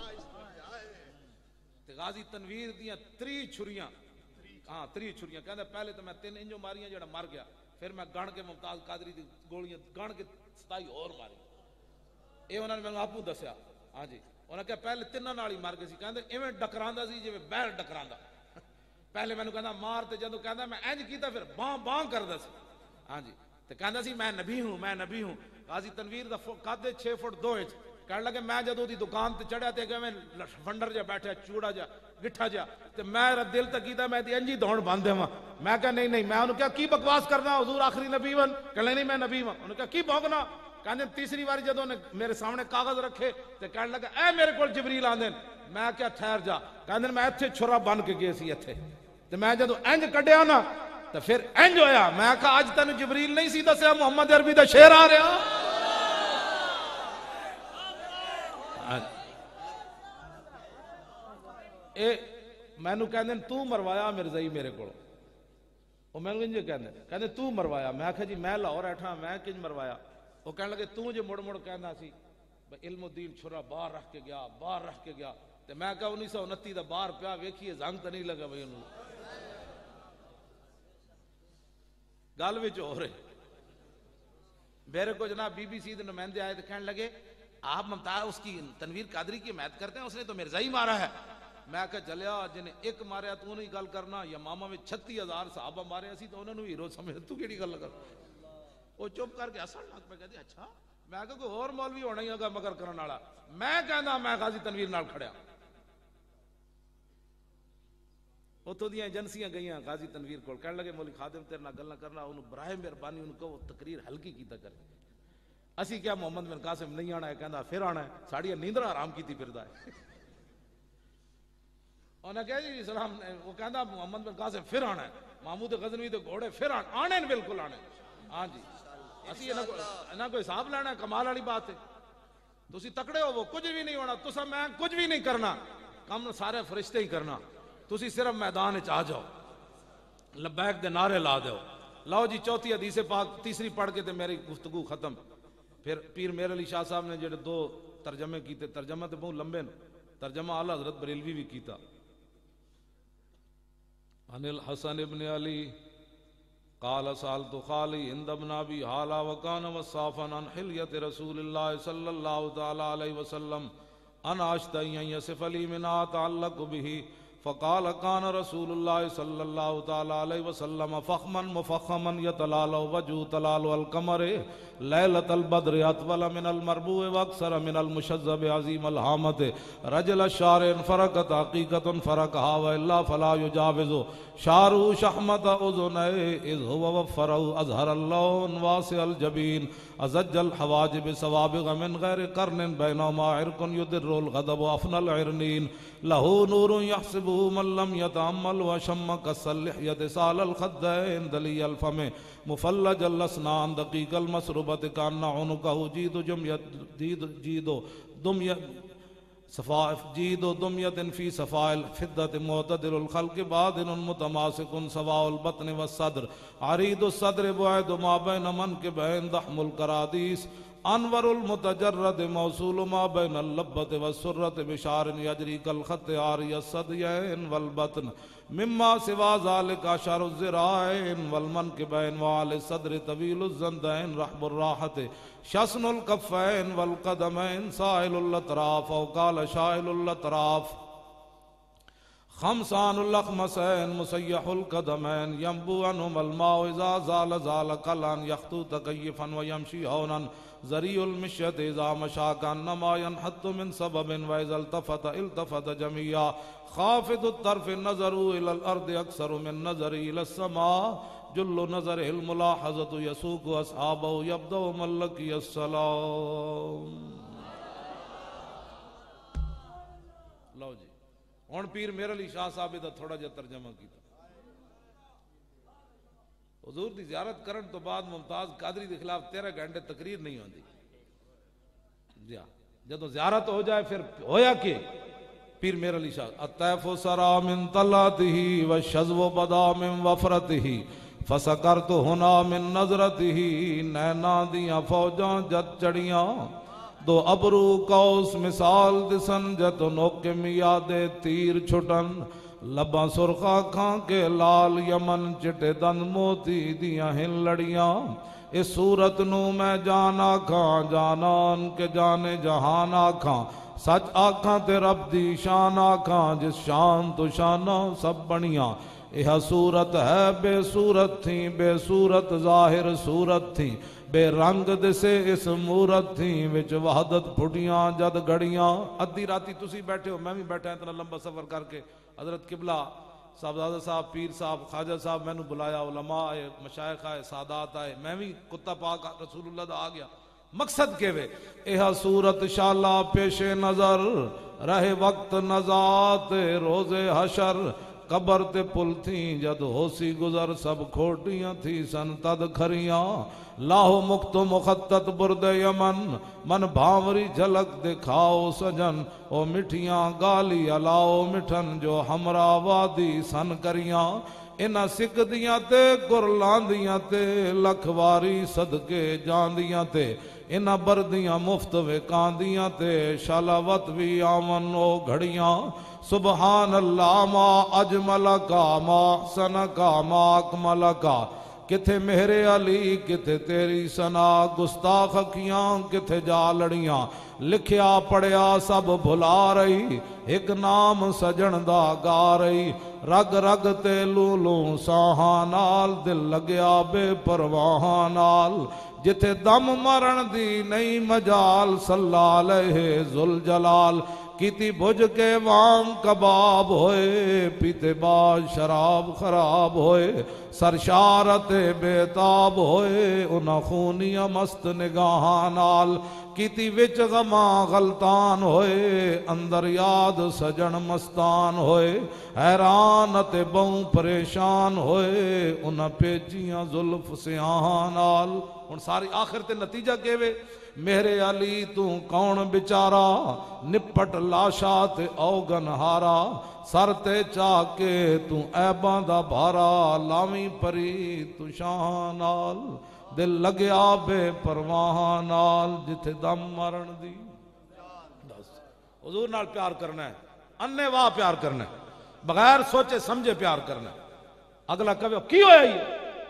تے غازی تنویر دیاں 3 چھریاں, ہاں 3 چھریاں, کہندا پہلے تو میں 3 انجو ماریاں جڑا مر گیا, پھر میں گن کے ممتاز قادری دی گولیاں گن کے 27 اور ماری. اے انہاں نے مینوں آپو دسیا. ہاں جی, انہاں کہ پہلے 3 نال ہی مار گئے سی. کہندے ایویں ڈکراندا سی جویں بیل ڈکراندا. پہلے مینوں کہندا مار تے جدوں کہندا میں انج کیتا پھر باں کردا سی. ہاں جی, تے کہندا سی میں نبی ہوں. غازی تنویر دا قد 6 فٹ 2 انچ. کہنے لگے میں جدوں دی دکان تے چڑھیا تے کہ میں فنڈر جا بیٹھا چوڑا جا گٹھا جا, تے میرا دل تے کیتا میں دی انجی دوڑ بن دیواں. میں کہ نہیں میں انہوں کہا کی بکواس کرنا, حضور آخری نبی ون. کہنے نہیں میں نبی ہوں. انہوں کہا کی بھونکنا. کہنے تیسری باری جدوں نے میرے سامنے کاغذ رکھے تے کہنے لگا اے میرے کول جبریل آندے. میں کیا ٹھہر جا. کہنے میں ایتھے چھرا بن کے گئے سی ایتھے, تے میں جدوں انج کڈیا نا تے پھر انج ہویا. میں کہا اج تینوں جبریل نہیں سی دسیا محمد عربی دا شعر آ رہا. اے مینوں کہندے تو مروایا مرزائی میرے کول. او مینوں انج کہندے تو مروایا. میں کہا جی میں لاہور بیٹھا, میں کنج مروایا. وہ کہنے لگے تو جو مڑ کہنا سی علم الدین چھرا باہر رکھ کے گیا. تے میں کہا 1929 دا باہر پیا ویکھیے زنگ تے نہیں لگا بھائی انہوں گل وچ ہو رہے. میرے کو جناب بی بی سی دے نمائندے آئے تو کہنے لگے آپ ممتاز اس کی تنویر قادری کی حمایت کرتے ہیں, اس نے تو مرزائی مارا ہے. میں کہا چلیا جنہیں ایک ماریا تو نہیں گل کرنا, یمامہ میں 36,000 صحابہ مارے اسی تو انہوں نے ہیرو سمجھ, تو کیڑی گل کر. وہ چپ کر کے ہسن لگ پہ کہتے اچھا. میں کہا کوئی اور مولوی ہونا ہی ہوگا مگر کرنے والا. میں کہنا میں غازی تنویر نال کھڑیا. اتوں دیا ایجنسیاں گئیاں غازی تنویر کو, کہنے لگے مولوی خادم تیرے نال گل نہ کرنا, انہوں برائے مہربانی ان کو تقریر ہلکی کیتا کرے. اسی کیا محمد بن قاسم نہیں آنا ہے, کہندا پھر آنا ہے, ساڑی نیندرا آرام کیتی پھردا ہے. انہاں کہا جی سلام, وہ کہندا محمد بن قاسم پھر آنا ہے, محمود غزنوی دے گھوڑے پھر آنے بالکل آنے. ہاں جی, اسی انہاں کو حساب لینا ہے, کمال والی بات ہے. تسی تکڑے ہو, وہ کچھ بھی نہیں ہونا, تسا میں کچھ بھی نہیں کرنا, کم سارے فرشتے ہی کرنا. تسی صرف میدان وچ آ جاؤ, لبیک دے نعرے لا دیو. لاؤ جی چوتھی حدیث پاک تیسری پڑھ کے تے میری گفتگو ختم. پھر پیر میر علی شاہ صاحب نے جڑے 2 ترجمے کیتے, ترجمہ تے بہت لمبے نے, ترجمہ اعلی حضرت بریلوی بھی کیتا. عن الحسن ابن علی قال سالت خالی ہند ابن ابی حالا وکان وصافا عن حلیت رسول اللہ صلی اللہ تعالی علیہ وسلم ان اشتہی ان یصف لی منها تعلق به فقال كان رسول الله صلى الله تعالى عليه وسلم فخما مفخما يتلالى وجهه تلال القمر ليلة البدر أطول من المربوع وأكثر من المشذب عظيم الهامة رجل الشعر فرقت حقيقة فرقها وإلا فلا يجاوز شعره شحمة أذنيه إذ هو وفره أزهر اللون واسع الجبين أزج الحواجب سوابغ من غير قرن بينهما عرق يدر الغضب أفنى العرنين له نور يحسبه من لم يتأمل وشم كالسلحية سال الخدين دلي الفم مفلج الأسنان دقيق المسربة كأن عنقه جيد دمية في صفاء الفضة معتدل الخلق باطن متماسك سواء البطن والصدر عريض الصدر بعد ما بين منكبين ضخم الكراديس انور المتجرد موصول ما بین اللبت والسرت بشار یجری کالخط آری الصدیین والبطن مما سوا ذالک اشار الذراعین والمنکبین وعلی الصدر طویل الزندین رحب الراحت شسن الکفین والقدمین سائل الاطراف او قال شائل الاطراف خمسان الاخمسین مسیح القدمین ینبو عنہم الماء اذا زال زال قلان یخطو تکیفا ویمشی ہونا ذریع المشیت اذا مشاکا نما ینحط من سبب واذا التفت التفت جميعا خافض الطرف النظر الى الارض اکثر من نظر الى السماء جل نظر الملاحظت یسوق اصحابہ یبدو ملکی السلام. لو جی ہن پیر میرے علی شاہ صاحب دا تھوڑا جا ترجمہ کیتا. حضور دی زیارت کرن تو بعد ممتاز قادری دے خلاف 13 گھنٹے تقریر نہیں ہوندی. جدو زیارت ہو جائے پھر ہویا کہ پیر میرے علی شاہ الطیف سرا من طلعته والشذو بدا من وفرته فسکرت ہنا من نظرته نینا دیاں فوجاں جت چڑیاں دو ابرو کوس مثال دسن جت نوکم یادے تیر چھٹن لباں سرخا کھان کے لال یمن چٹے دن موتی دیاں ہن لڑیاں اس صورت نو میں جانا کھاں جانان کے جانے جہان آکھاں سچ آکھاں تے رب دی شان آکھاں جس شان تو شانہ سب بنیاں یہ صورت ہے بے صورت تھی بے صورت ظاہر صورت تھی بے رنگ دسے اس مورت تھی وچ وحدت پھٹیاں جد گھڑیاں. ادھی راتی تسی بیٹھے ہو میں بھی بیٹھا اتنا لمبا سفر کر کے حضرت قبلہ صاحبزادہ صاحب پیر صاحب خواجہ صاحب میں نے بلایا علماء آئے مشائخ آئے سادات آئے میں بھی کتا پاک رسول اللہ دا آ گیا. مقصد کے وے یہ صورت شالا پیش نظر رہے وقت نزات روز حشر قبر تے پل تھی جد ہوسی گزر سب کھوٹیاں تھی سن تد کھریاں لاہو مکت مخطط برد یمن من بھاوری جھلک دکھاؤ سجن او مٹھیاں گالی الاؤ مٹھن جو ہمرا وادی سن کریاں انہاں سکھ دیاں تے گرلاندیاں تے لکھواری صدقے جاندیاں تے انہاں بردیاں مفت وکاندیاں تے شلاوت بھی آمن او گھڑیاں سبحان اللہ ما اجمل کا ما احسن کا ما اکمل کا کتھے مہر علی کتھے تیری سنا گستاخ اکھیاں کتھے جا لڑیاں لکھیا پڑھیا سب بھلا رہی ایک نام سجن دا گا رہی رگ رگ تے لولوں ساہاں نال دل لگیا بے پرواہاں نال جتھے دم مرن دی نہیں مجال صلی علیہ ذوالجلال کیتی بھج کے وام کباب ہوئے پیتے بعد شراب خراب ہوئے سرشارت بیتاب ہوئے انہاں خونیاں مست نگاہاں نال کیتی وچ غماں غلطان ہوئے اندر یاد سجن مستان ہوئے حیران تے بہوں پریشان ہوئے انہاں پیچیاں زلف سیاہاں نال. ہن ساری آخر تے نتیجہ کیوے میرے علی تو کون بچارا نپٹ لاشا تے اوگن ہارا سر تے چاکے تو عیباں دا بھارا لاویں پری تو شاہ نال دل لگیا بے پرواہ نال جتھے دم مرن دی. بس حضور نال پیار کرنا ہے انے واہ پیار کرنا ہے بغیر سوچے سمجھے پیار کرنا ہے. اگلا کہے کی ہویا یہ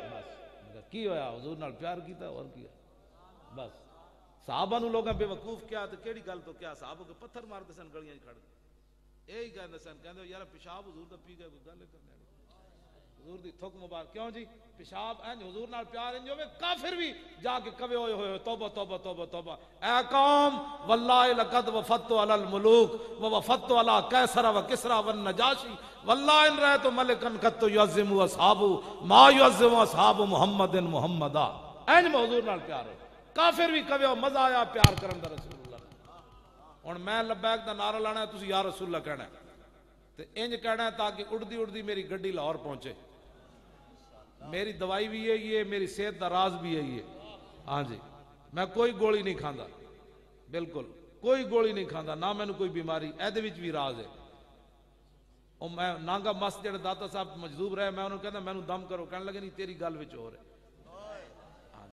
بس کی ہویا حضور نال پیار کیتا اور کیا. بس صحابہ نو لوگاں بے وقوف کیا تو کیڑی گل تو کیا صحابہ کو پتھر مارتے سن گلیاں کھڑ کے یہی کہندے سن کہندے یار پیشاب حضور دا پی گئے گل کرنے حضور دی تھک مبارک کیوں جی پیشاب انج حضور نال پیار انج ہوے کافر بھی جا کے کہے ہوئے ہوئے توبہ توبہ توبہ توبہ اے قوم واللہ لقد وفدت علی الملوک ووفدت علی کیسر و کسرا والنجاشی واللہ ان رأیت ملکا قد یعظم اصحابہ ما یعظم اصحاب محمد محمدا. انج حضور نال پیار ہو کافر بھی کہے مزہ آیا پیار کرن دا رسول اللہ. ہن میں لبیک دا نعرہ لانا ہے تسی یا رسول اللہ کہنا ہے تے انج کہنا ہے تاکہ اڑدی اڑدی میری گڈی لاہور پہنچے. میری دوائی بھی یہی ہے میری صحت دا راز بھی یہی ہے. ہاں جی میں کوئی گولی نہیں کھاندا بالکل کوئی گولی نہیں کھاندا نہ مینوں کوئی بیماری ایدے وچ بھی راز ہے. اور میں نانگا مست جڑے داتا صاحب مجذوب رہے میں انہوں کہتا مینوں دم کرو کہنے لگے نہیں تیری گل وچ ہو رہے